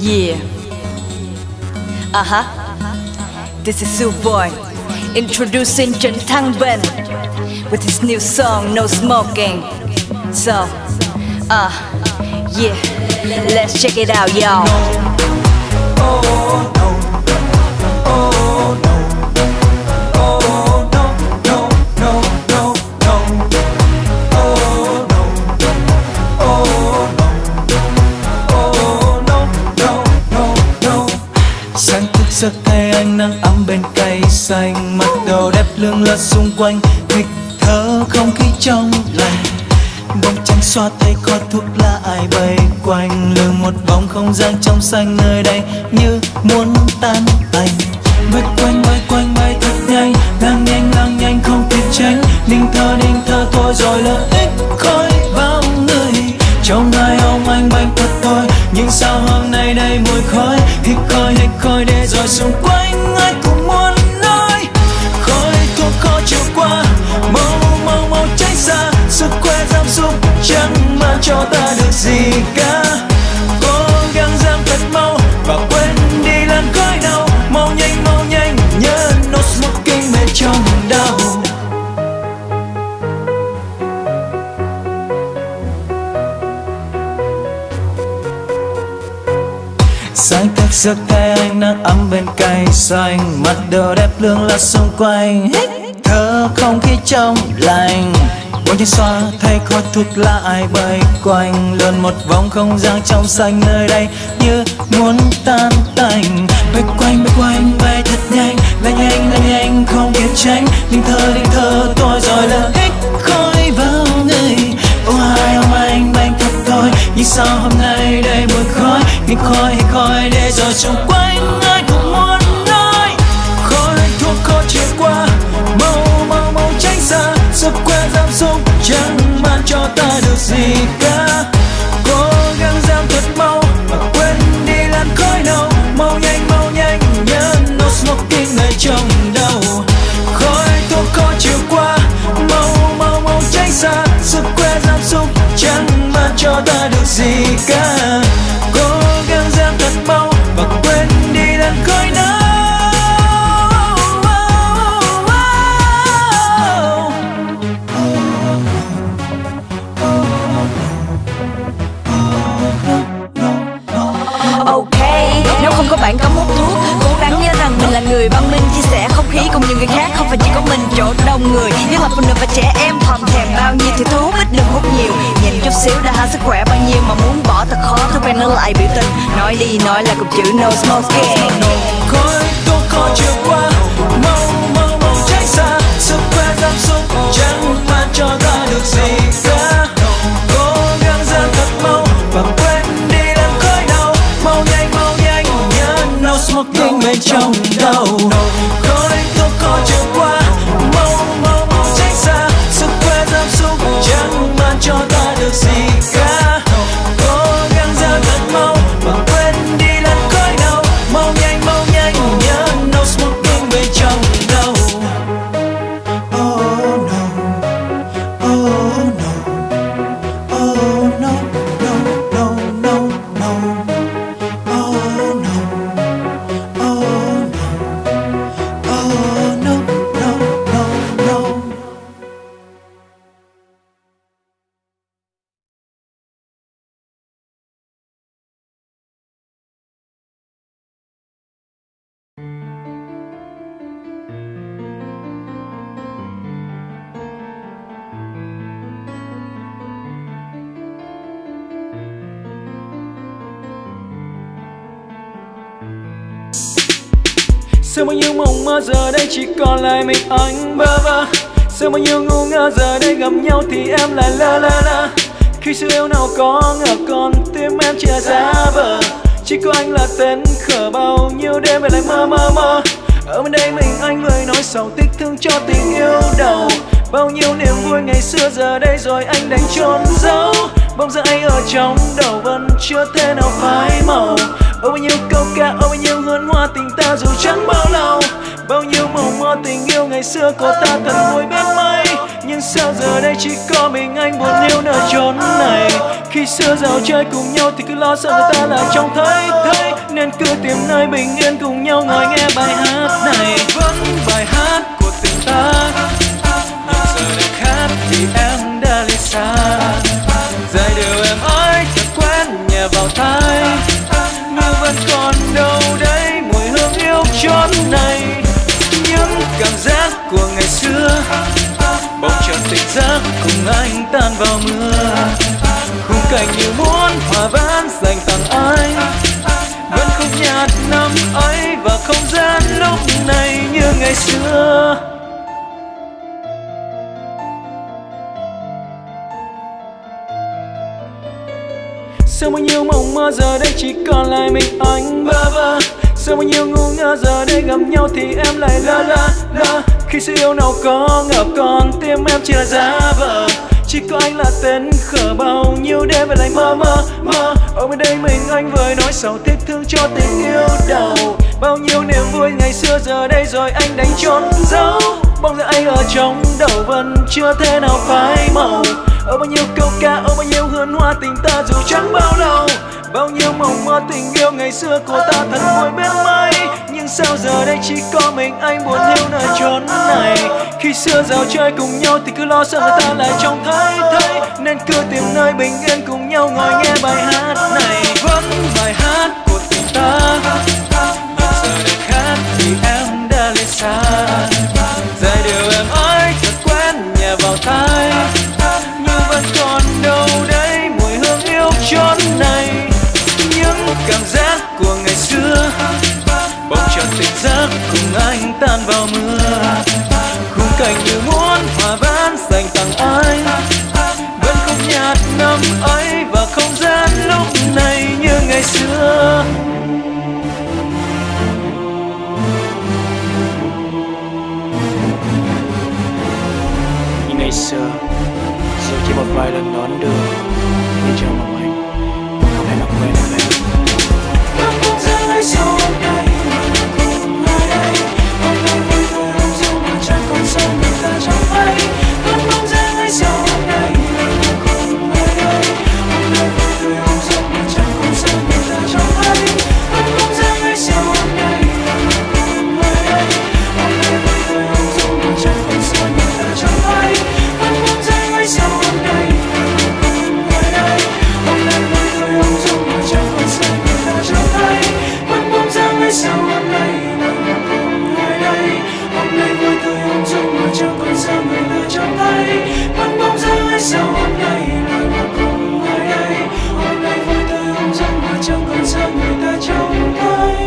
Yeah. This is Suboy introducing Trần Thăng Ben with his new song No Smoking. So, yeah, let's check it out, y'all. Sáng thức giấc thấy ánh nắng ấm bên cây xanh, mặt đầu đẹp lượn lờ xung quanh, hít thở không khí trong lành. Bóng trắng xoa thấy khói thuốc lá ai bay quanh, lường một vòng không gian trong xanh nơi đây như muốn tan tành. Bay quanh bay thật nhanh, đang nhanh không kịp tránh. Ninh thơ thôi rồi lợi ích khói vào người. Trong hai ông anh bay thật thôi, nhưng sao hôm nay đây mùi khói. Hít khói để rồi xung quanh ai cũng muốn nói. Khói thuốc khó chiều qua, mau tránh xa. Sức khỏe giảm sút chẳng mang cho ta được gì cả. Cố gắng giảm thật mau và quên đi làn khói nào. Mau nhanh nhớ no smoking bên trong đau. Sáng thức giấc thấy ánh nắng ấm bên cây xanh, mặt đầu đẹp lượn lờ xung quanh, hít thở không khí trong lành. Bóng trên xoa thấy khói thuốc lá ai bay quanh, lượn một vòng không gian trong xanh nơi đây như muốn tan tành. Bay quanh bay thật nhanh, nhanh không kịp tránh. Ninh thơ tôi rồi lợi ích khói vào người. Hai ông anh bay thật thôi, nhưng sao hôm nay đây mùi khói. Hít khói để rồi xung quanh ai cũng muốn nói. Khói thuốc khó chiều qua, mau tránh xa. Sức khỏe giảm sút chẳng mang cho ta được gì cả. Cố gắng giảm thật mau và quên đi làn khói nào. Mau nhanh nhớ no smoking ngay trong đầu. Khói thuốc khó chiều qua, mau tránh xa. Sức khỏe giảm sút chẳng mang cho ta được gì cả. Cố gắng giảm thật mau và quên đi làn khói nào. Nếu không có bạn cấm hút thuốc, cố gắng nhớ rằng mình là người văn minh, chia sẻ không khí cùng những người khác, không phải chỉ có mình chỗ đông người. Nhất là phụ nữ và trẻ em thòm thèm bao nhiêu thì thuốc, ít đừng hút nhiều. Nhìn chút xíu đã hại sức khỏe bao nhiêu, mà muốn bỏ thật khó, thói quen nó lại biểu tình. Nói đi nói lại cùng chữ no smoking. Khói thuốc khó chiều qua, mau tránh xa. Sức khỏe giảm sút chẳng mang cho ta được gì cả. Cố gắng giảm thật mau và quên đi làn khói nào. Mau nhanh nhớ no smoking bên trong đầu. Khói thuốc khó chiều qua, mau tránh xa. Sức khỏe giảm sút chẳng mang cho ta được gì cả. Cố gắng giảm thật mau và quên đi làn khói nào. Mau nhanh nhớ no smoking bên trong đầu. Oh no, oh no, oh no, no. Oh no, Sao bao nhiêu mộng mơ giờ đây chỉ còn lại mình anh bơ vơ. Sao bao nhiêu ngu ngơ giờ đây gặp nhau thì em lại lơ la. Khi sự yêu nào có ngờ còn tim em chỉ là giả vờ. Chỉ có anh là tên khờ, bao nhiêu đêm về lại mơ. Ở bên đây mình anh người nói sầu tiếc thương cho tình yêu đầu. Bao nhiêu niềm vui ngày xưa giờ đây rồi anh đành chôn giấu. Bóng dáng ấy ở trong đầu vẫn chưa thể nào phai màu. Bao nhiêu câu ca, bao nhiêu hương hoa tình ta dù chẳng bao lâu. Bao nhiêu mộng mơ tình yêu ngày xưa của ta thật vui biết mấy. Nhưng sao giờ đây chỉ có mình anh buồn yêu nơi chốn này. Khi xưa giàu chơi cùng nhau thì cứ lo sợ người ta lại trông thấy nên cứ tìm nơi bình yên cùng nhau ngồi nghe bài hát này. Vẫn bài hát của tình ta, nhưng giờ đây khác thì em đã đi xa. Giai điệu em ơi thật quen nhẹ vào tai, nhưng vẫn còn đâu đấy mùi hương yêu chốn này. Những cảm giác của ngày xưa bỗng chợt tỉnh giấc cùng anh tan vào mưa. Khung cảnh như muốn hòa vãn dành tặng anh, vẫn khúc nhạc năm ấy và không gian lúc này như ngày xưa. Sao bao nhiêu mộng mơ giờ đây chỉ còn lại mình anh bơ vơ. Sao bao nhiêu ngu ngơ giờ đây gặp nhau thì em lại lơ lơ. Khi sự yêu nào có ngờ còn tim em chỉ là giả vờ. Chỉ có anh là tên khờ, bao nhiêu đêm về lại mơ. Ở bên đây mình anh vơi nỗi sầu tiếc thương cho tình yêu đầu. Bao nhiêu niềm vui ngày xưa giờ đây rồi anh đánh trốn giấu. Bóng dáng anh ở trong đầu vẫn chưa thể nào phai màu. Ở bao nhiêu câu ca, ở bao nhiêu hương hoa tình ta dù chẳng bao lâu. Bao nhiêu mộng mơ tình yêu ngày xưa của ta thật vui biết mấy. Nhưng sao giờ đây chỉ có mình anh buồn hiu nơi chốn này. Khi xưa giàu chơi cùng nhau thì cứ lo sợ người ta lại trông thấy nên cứ tìm nơi bình yên cùng nhau ngồi nghe bài hát này. Vẫn bài hát của tình ta, nhưng giờ đây khác thì em đã lên xa. Giai điệu em ơi thật quen nhẹ vào tai, nhưng vẫn còn đâu đấy mùi hương yêu chốn này. Những cảm giác của ngày xưa bỗng chợt tỉnh giấc cùng anh tan vào mưa. Khung cảnh như muốn hòa vãn dành tặng anh, vẫn khúc nhạc năm ấy và không gian lúc này như ngày xưa. Như ngày xưa, dù chỉ một vài lần đón đưa đi chào mong anh, không hề làm quen được em. Vẫn không gian ngày sau hôm nay mà cùng ở đây. Hôm nay vui tươi ung dung mà chẳng còn sao người ta chẳng thấy. Vẫn không gian ngày sau hôm nay mà cùng ở đây. Hôm nay vui tươi ung dung mà chẳng còn sao người ta chẳng thấy. Vẫn không gian ngày sau hôm nay mà cùng ở đây. Hôm nay vui tươi ung dung mà chẳng còn sao người ta chẳng thấy. Vẫn không gian ngày sau hôm nay mà cùng ở đây. Hôm nay vui tươi ung dung mà chẳng còn sao người ta chẳng thấy. Vẫn không gian ngày sau hôm nay mà cùng ở đây. Hôm nay vui tươi ung dung mà chẳng còn sao người ta chẳng thấy. Vẫn không gian ngày sau hôm nay mà cùng ở đây. Hôm nay vui tươi ung dung mà chẳng còn sao người ta chẳng thấy.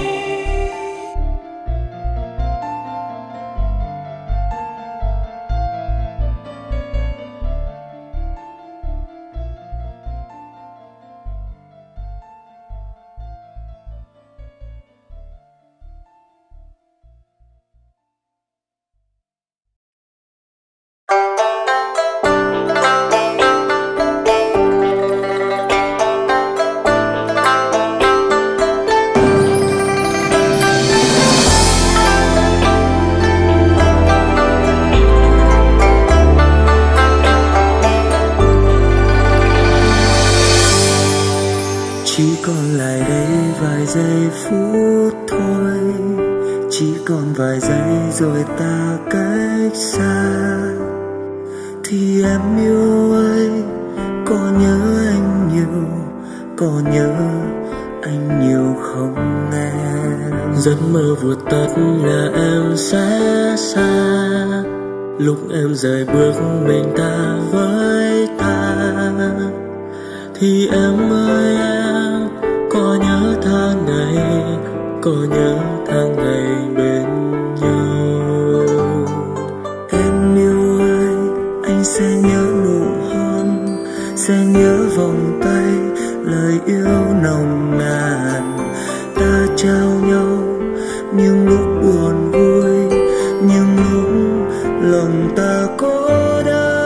Chỉ còn lại đây vài giây phút thôi, chỉ còn vài giây rồi ta cách xa. Thì em yêu ơi, có nhớ anh nhiều, có nhớ anh nhiều không em? Giấc mơ vụt tắt là em sẽ xa, lúc em rời bước mình ta với ta. Thì em ơi em, có nhớ tháng ngày, có nhớ tháng ngày bên nhau. Em yêu ơi, anh sẽ nhớ nụ hôn, sẽ nhớ vòng tay, lời yêu nồng nàn ta trao nhau. Nhưng lúc buồn vui, nhưng lúc lòng ta cô đơn.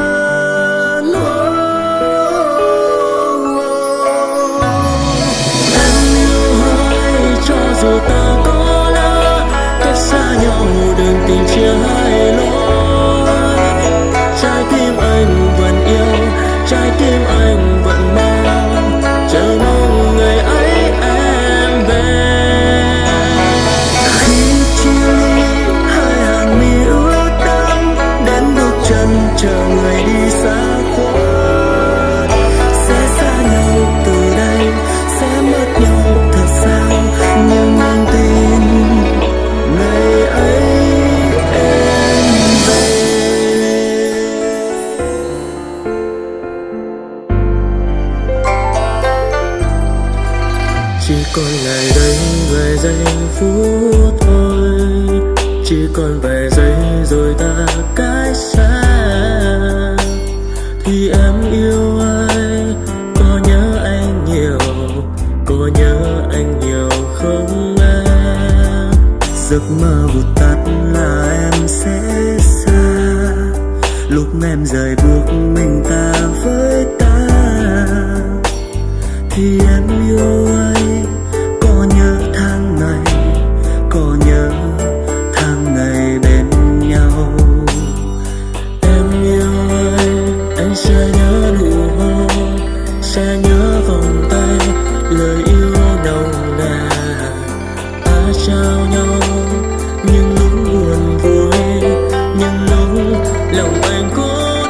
Dù ta có lỡ cách xa nhau, đừng tình chia hai lối. Trái tim anh vẫn yêu, trái tim anh vẫn mong. chỉ còn lại đây vài giây phút thôi, chỉ còn vài giây rồi ta cách xa. Thì em yêu ai, có nhớ anh nhiều, có nhớ anh nhiều không em? Giấc mơ vụt tắt là em sẽ xa, lúc em rời bước mình ta với ta. Thì em yêu ai, có nhớ tháng ngày, có nhớ tháng ngày bên nhau. Em yêu ai, anh sẽ nhớ nụ hôn, sẽ nhớ vòng tay, lời yêu nồng nàn ta trao nhau. Nhưng lúc buồn vui, nhưng lúc lòng anh cô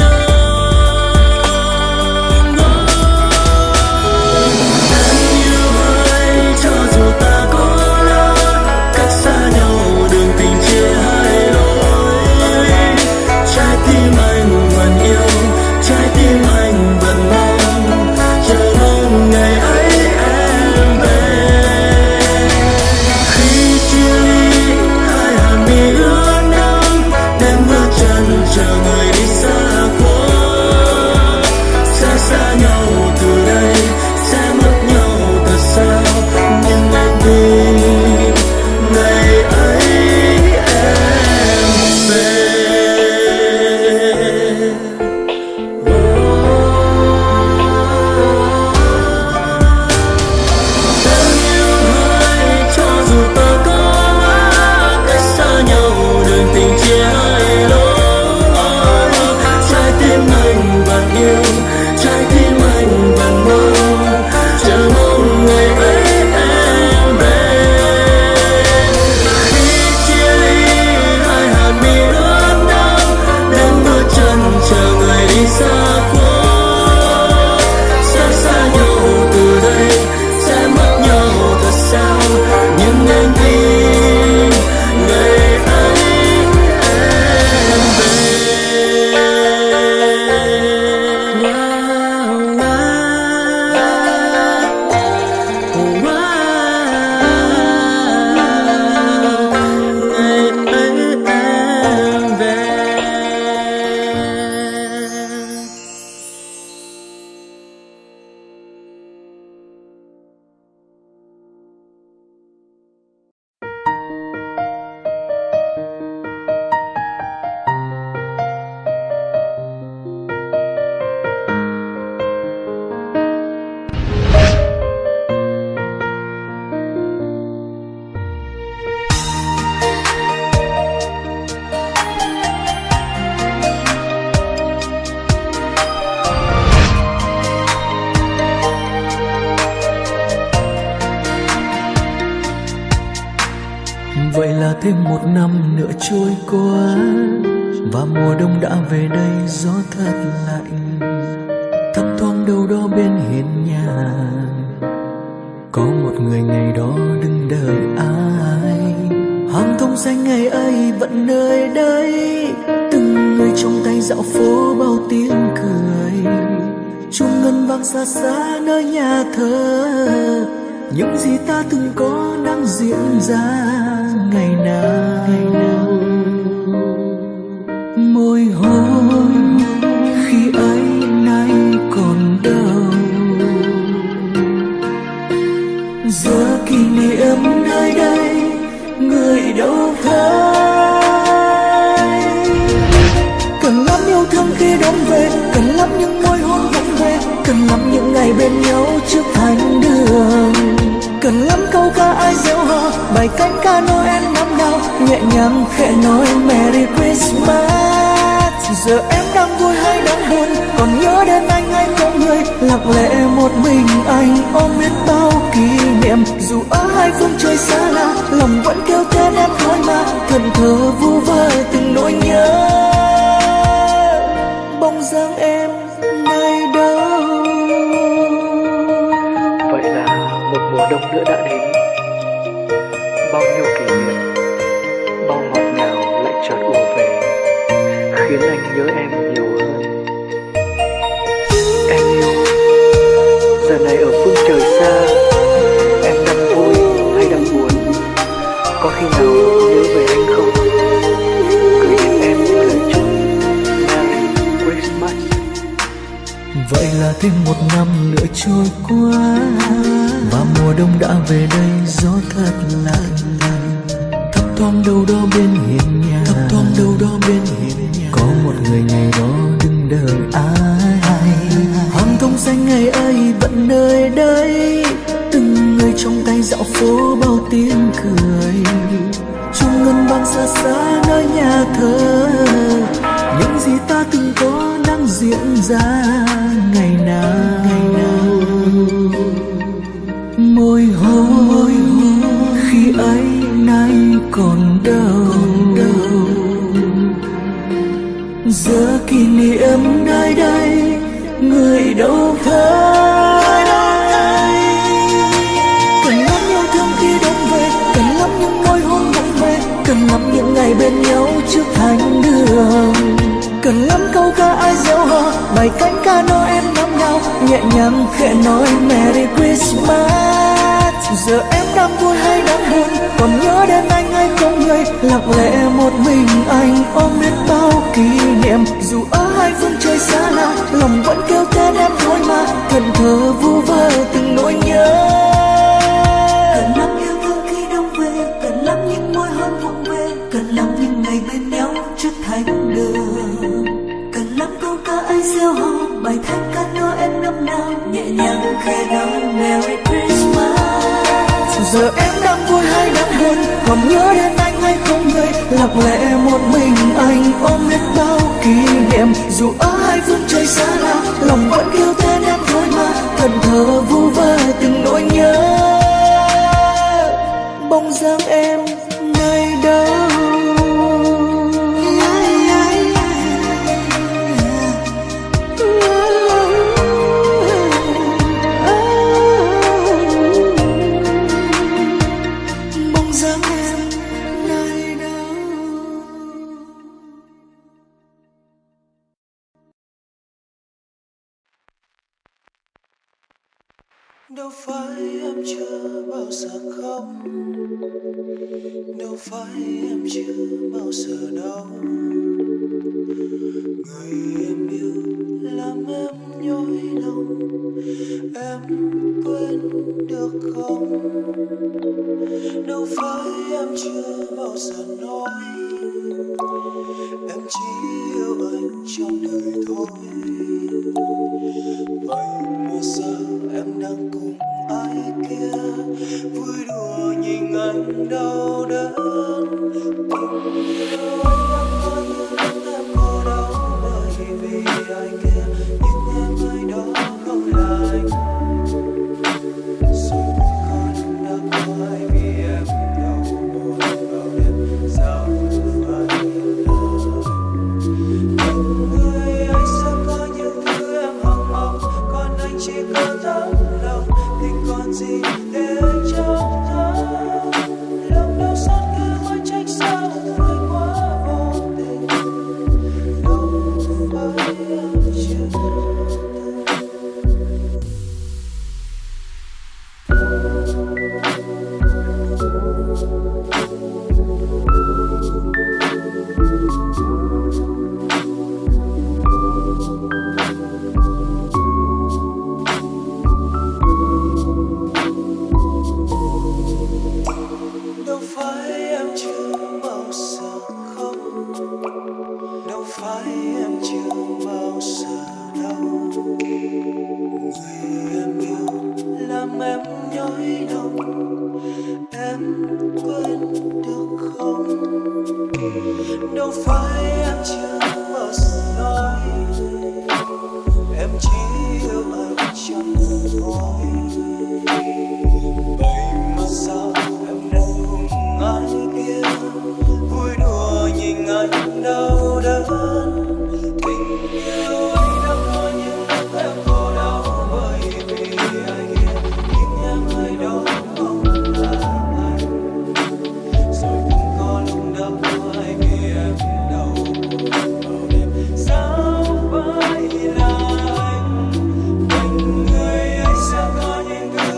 thêm một năm nữa trôi qua và mùa đông đã về đây, gió thật lạnh thấp thoáng đâu đó bên hiên nhà. Có một người ngày đó đứng đợi ai, hàng thông xanh ngày ấy vẫn nơi đây. Từng người trong tay dạo phố bao tiếng cười, chuông ngân vang xa xa nơi nhà thờ. Những gì ta từng có đang diễn ra ngày nào. Môi hôn khi ấy nay còn đâu, giờ kỷ niệm nơi đây người đâu thấy. Cần lắm yêu thương khi đón về, cần lắm những môi hôn vụng về, cần lắm những ngày bên nhau trước thánh đường. Cần lắm câu ca ai gieo hò, bài cánh ca Noel năm nào nhẹ nhàng khẽ nói Merry Christmas. Giờ em đang vui hay đang buồn, còn nhớ đến anh hay không người, lặng lẽ một mình anh ôm biết bao kỷ niệm. Dù ở hai phương trời xa lạ, lòng vẫn kêu tên em thôi mà, thẫn thờ vu vơ từng nỗi nhớ. Bóng dáng em nay đâu? Vậy là một mùa đông nữa đã đến, bao nhiêu kỷ niệm, bao ngọt ngào lại chợt ùa về, khiến anh nhớ em nhiều hơn. Em yêu, giờ này ở phương trời xa, em đang trôi qua, và mùa đông đã về đây, gió thật lạnh. Thấp thoáng đâu đó bên hiên nhà, thấp thoáng đâu đó bên hiên nhà, có một người ngày đó đứng đợi ai. Hàng thông xanh ngày ấy vẫn nơi đây, từng người trong tay dạo phố bao tiếng cười. Trong ngân vang xa xa nơi nhà thờ, những gì ta từng có đang diễn ra ngày nào. Môi hôn khi ấy nay còn đâu, giờ kỷ niệm nơi đây người đâu thấy. Cần lắm yêu thương khi đông về, cần lắm những môi hôn vụng về, cần lắm những ngày bên nhau trước thành đường. Cần lắm câu ca ai gieo hò, bài cánh ca Noel năm nào nhẹ nhàng khẽ nói Merry Christmas. Giờ em đang vui hay đang buồn, còn nhớ đến anh hay không người, lặng lẽ một mình anh ôm biết bao kỷ niệm. Dù ở hai phương trời xa lạ, lòng vẫn kêu tên em thôi mà, thẫn thờ vu vơ từng nỗi nhớ. Cần lắm yêu thương khi đông về, cần lắm những môi hôn vụng về, cần lắm những ngày bên nhau trước thánh đường. Cần lắm câu ca ai gieo hò, bài thánh ca Noel năm nào nhẹ nhàng khẽ nói Merry Christmas. Giờ em đang vui hay đang buồn, còn nhớ đến anh hay không người, lặng lẽ một mình anh ôm biết bao kỷ niệm. Dù ở hai phương trời xa lạ, lòng vẫn kêu tên em thôi mà, thẫn thờ vu vơ từng nỗi nhớ. Bóng dáng em nơi đâu, đâu phải em chưa bao giờ khóc, đâu phải em chưa bao giờ đau. Người em yêu làm em nhói lòng, em quên được không? Đâu phải em chưa bao giờ nói em chỉ yêu anh trong đời thôi. Vậy mà sao em đang cùng ai kia vui đùa nhìn anh đau đớn. Tình yêu anh đang có những em cô đau bởi vì ai kia, nhưng em ơi đó không là anh. Rồi con đã có ai vì em đau buồn vào đêm sao phải lời. Những người anh sẽ có những thứ em hằng mong, còn anh chỉ có tấm lòng. Tình còn gì để anh trong thơ, lòng đau xót cứ mãi trách sao người quá vô tình. Đâu phải em chưa những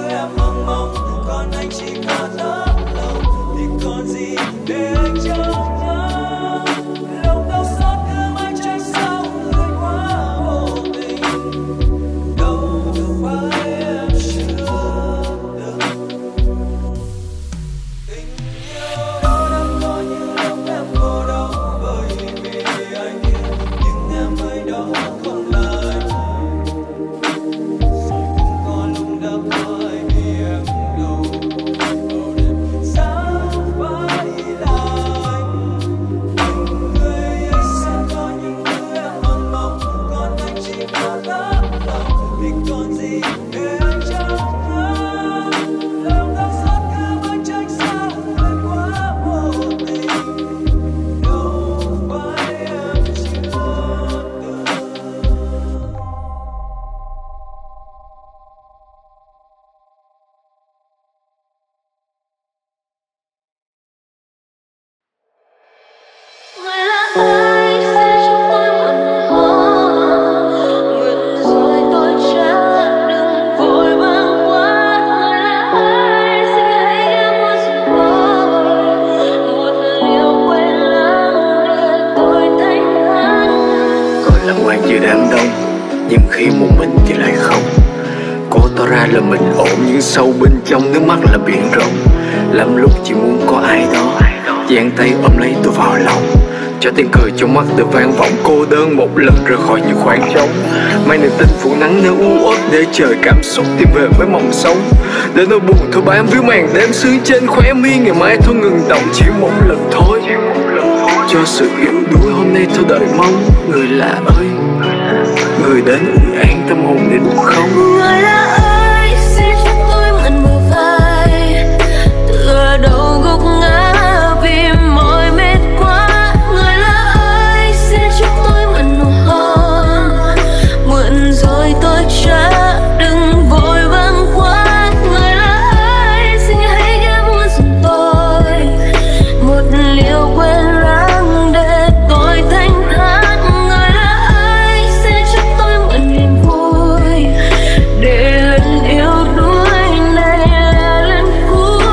Nhưng khi một mình thì lại không. Cố tỏ ra là mình ổn, nhưng sâu bên trong nước mắt là biển rộng. Lắm lúc chỉ muốn có ai đó giang tay ôm lấy tôi vào lòng, cho tiếng cười trong mắt tôi vang vọng cô đơn một lần rời khỏi những khoảng trống. Mang niềm tin phủ nắng nơi u uất để chờ cảm xúc tìm về với mong sống. Để nỗi buồn thôi bám víu màn đêm sương trên khóe mi, ngày mai thôi ngừng động chỉ một lần thôi. Cho sự yếu đuối hôm nay thôi đợi mong người lạ ơi, người đến ủi an tâm hồn để được không. Người lạ ơi xin cho tôi mượn bờ vai, tựa đầu gục ngã vì mỏi mệt quá. Người lạ ơi xin cho tôi mượn nụ hôn, mượn rồi tôi trả đừng vội vàng quá. Người lạ ơi xin hãy ghé mua giùm tôi một liều quên lãng để tôi thanh thản. Người lạ ơi xin cho tôi mượn niềm vui để lần yêu đuối này là lần cuối.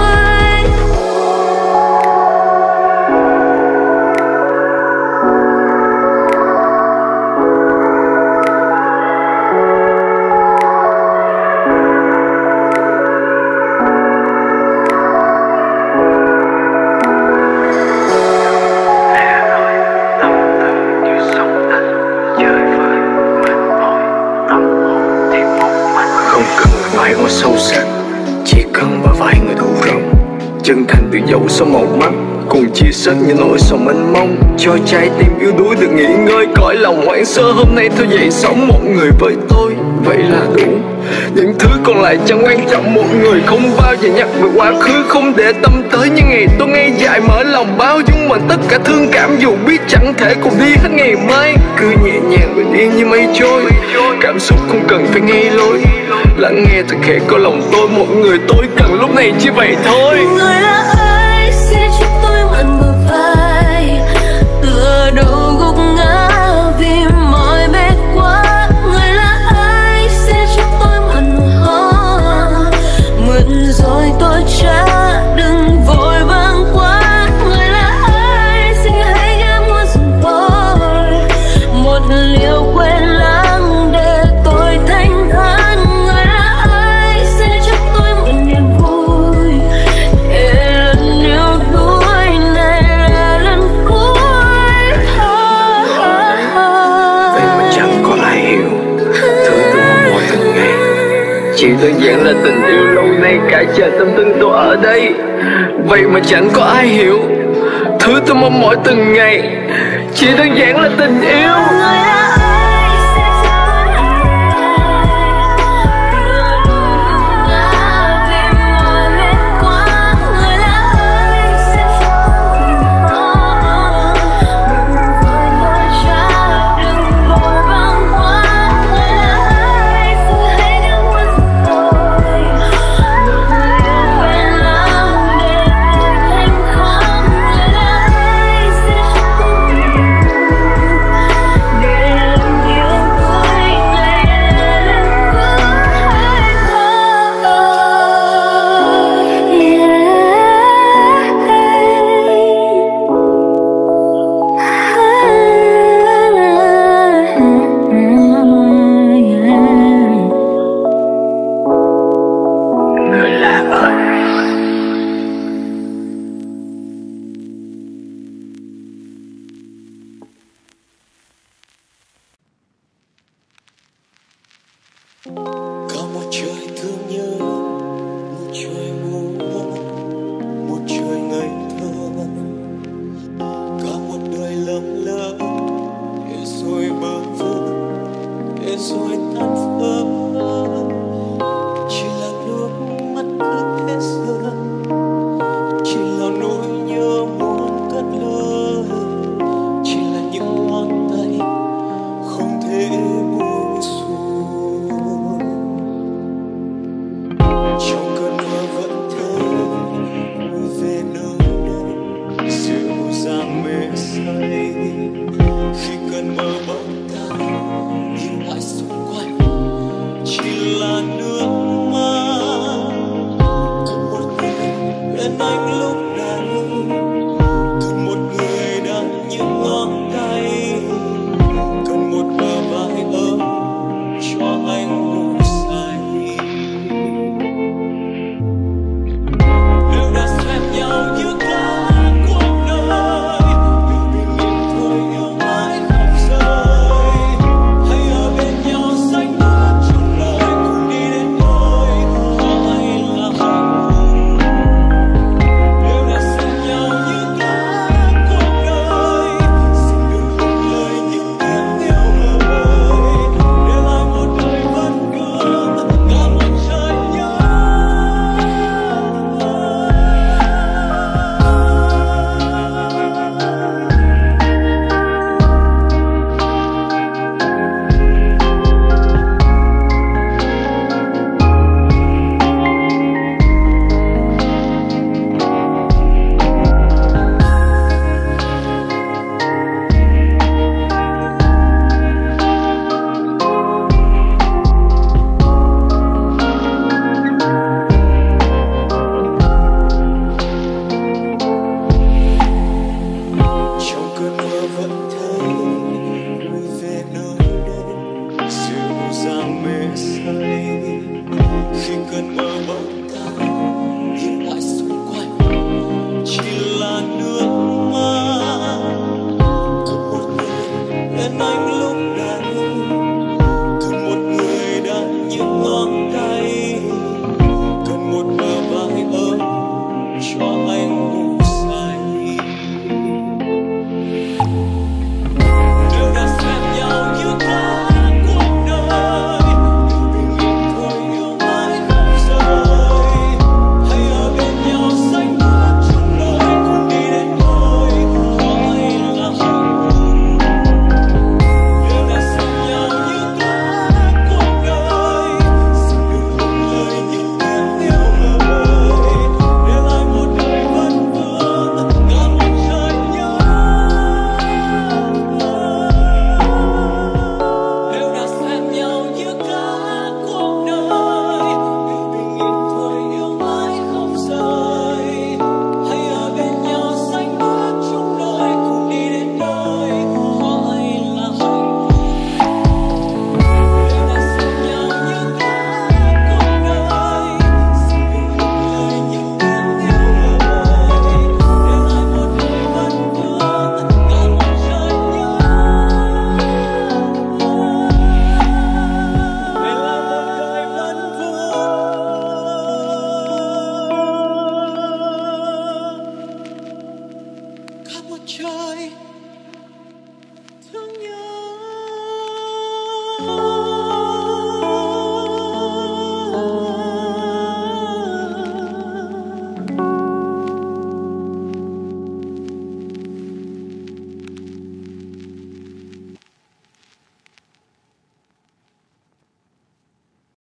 Không cần phải có sâu sắc, chỉ cần và vài người đủ rộng. Chân thành từ dẫu sau màu mắt, cùng chia sẻ những nỗi sầu mênh mông. Cho trái tim yếu đuối được nghỉ ngơi, cõi lòng hoang sơ hôm nay thôi dậy sống. Một người với tôi, vậy là đủ. Những thứ còn lại chẳng quan trọng, một người không bao giờ nhắc về quá khứ. Không để tâm tới những ngày tôi ngây dại mở lòng bao dung mà tất cả thương cảm. Dù biết chẳng thể cùng đi hết ngày mai, cứ nhẹ nhàng bình yên như mây trôi. Cảm xúc không cần phải nghe lối, lắng nghe thật khẽ có lòng tôi. Một người tôi cần lúc này chỉ vậy thôi. Người lạ ơi xin cho tôi mượn bờ vai, tựa đầu gục ngã vì mỏi mệt quá. Người lạ ơi xin cho tôi mượn nụ hôn, mượn rồi tôi trả đừng vội vàng quá. Người lạ ơi xin hãy ghé mua giùm tôi một liều quên lãng để tôi thanh thản. Người lạ ơi xin cho tôi mượn niềm vui để lần yêu đuối này là lần cuối. Vậy mà chẳng có ai hiểu thứ tôi mong mỏi từng ngày. Chỉ đơn giản là tình yêu lâu nay cả trời tâm tư tôi ở đây. Vậy mà chẳng có ai hiểu thứ tôi mong mỏi từng ngày. Chỉ đơn giản là tình yêu. Có một trời thương nhớ, một trời ngu ngốc, một trời ngây thơ. Có một đời lầm lỡ, để rồi bơ vơ, để rồi tan vỡ. Chỉ là nước mắt cứ thế rơi, chỉ là nỗi nhớ muốn cất lời, chỉ là những ngón tay không thể buông xuôi. Trong cơn mơ vẫn thấy về nơi đây dịu dàng mê say. Khi cơn mơ bỗng tan, nhìn lại xung quanh chỉ là nước mắt. Cần một người bên anh lúc này, cần một người đang những ngón tay, cần một bờ vai ấm cơn mơ bỗng tan, nhìn lại xung quanh chỉ là nước mắt của một người bên anh lúc này, cần một người đang những ngón tay, cần một bờ vai ấm cho anh ngủ say. Nếu đã xem nhau như cả cuộc đời, bình yên thôi yêu mãi không rời, hãy ở bên nhau xanh bước chung đời cùng đi đến nơi gọi là hạnh phúc. Nếu đã xem nhau như cả cuộc đời, xin đừng buông lời những tiếng yêu vời, để lại một đời vẫn vương cả một trời nhớ. Nếu đã xem nhau như cả cuộc đời, bình yên thôi yêu mãi không rời, hãy ở bên nhau xanh bước chung đời cùng đi đến nơi gọi là hạnh phúc. Nếu đã xem nhau như cả cuộc đời, xin đừng buông lời những tiếng yêu vời, để lại một đời vẫn vương cả một trời nhớ. Để lại một đời vẫn vương cả một trời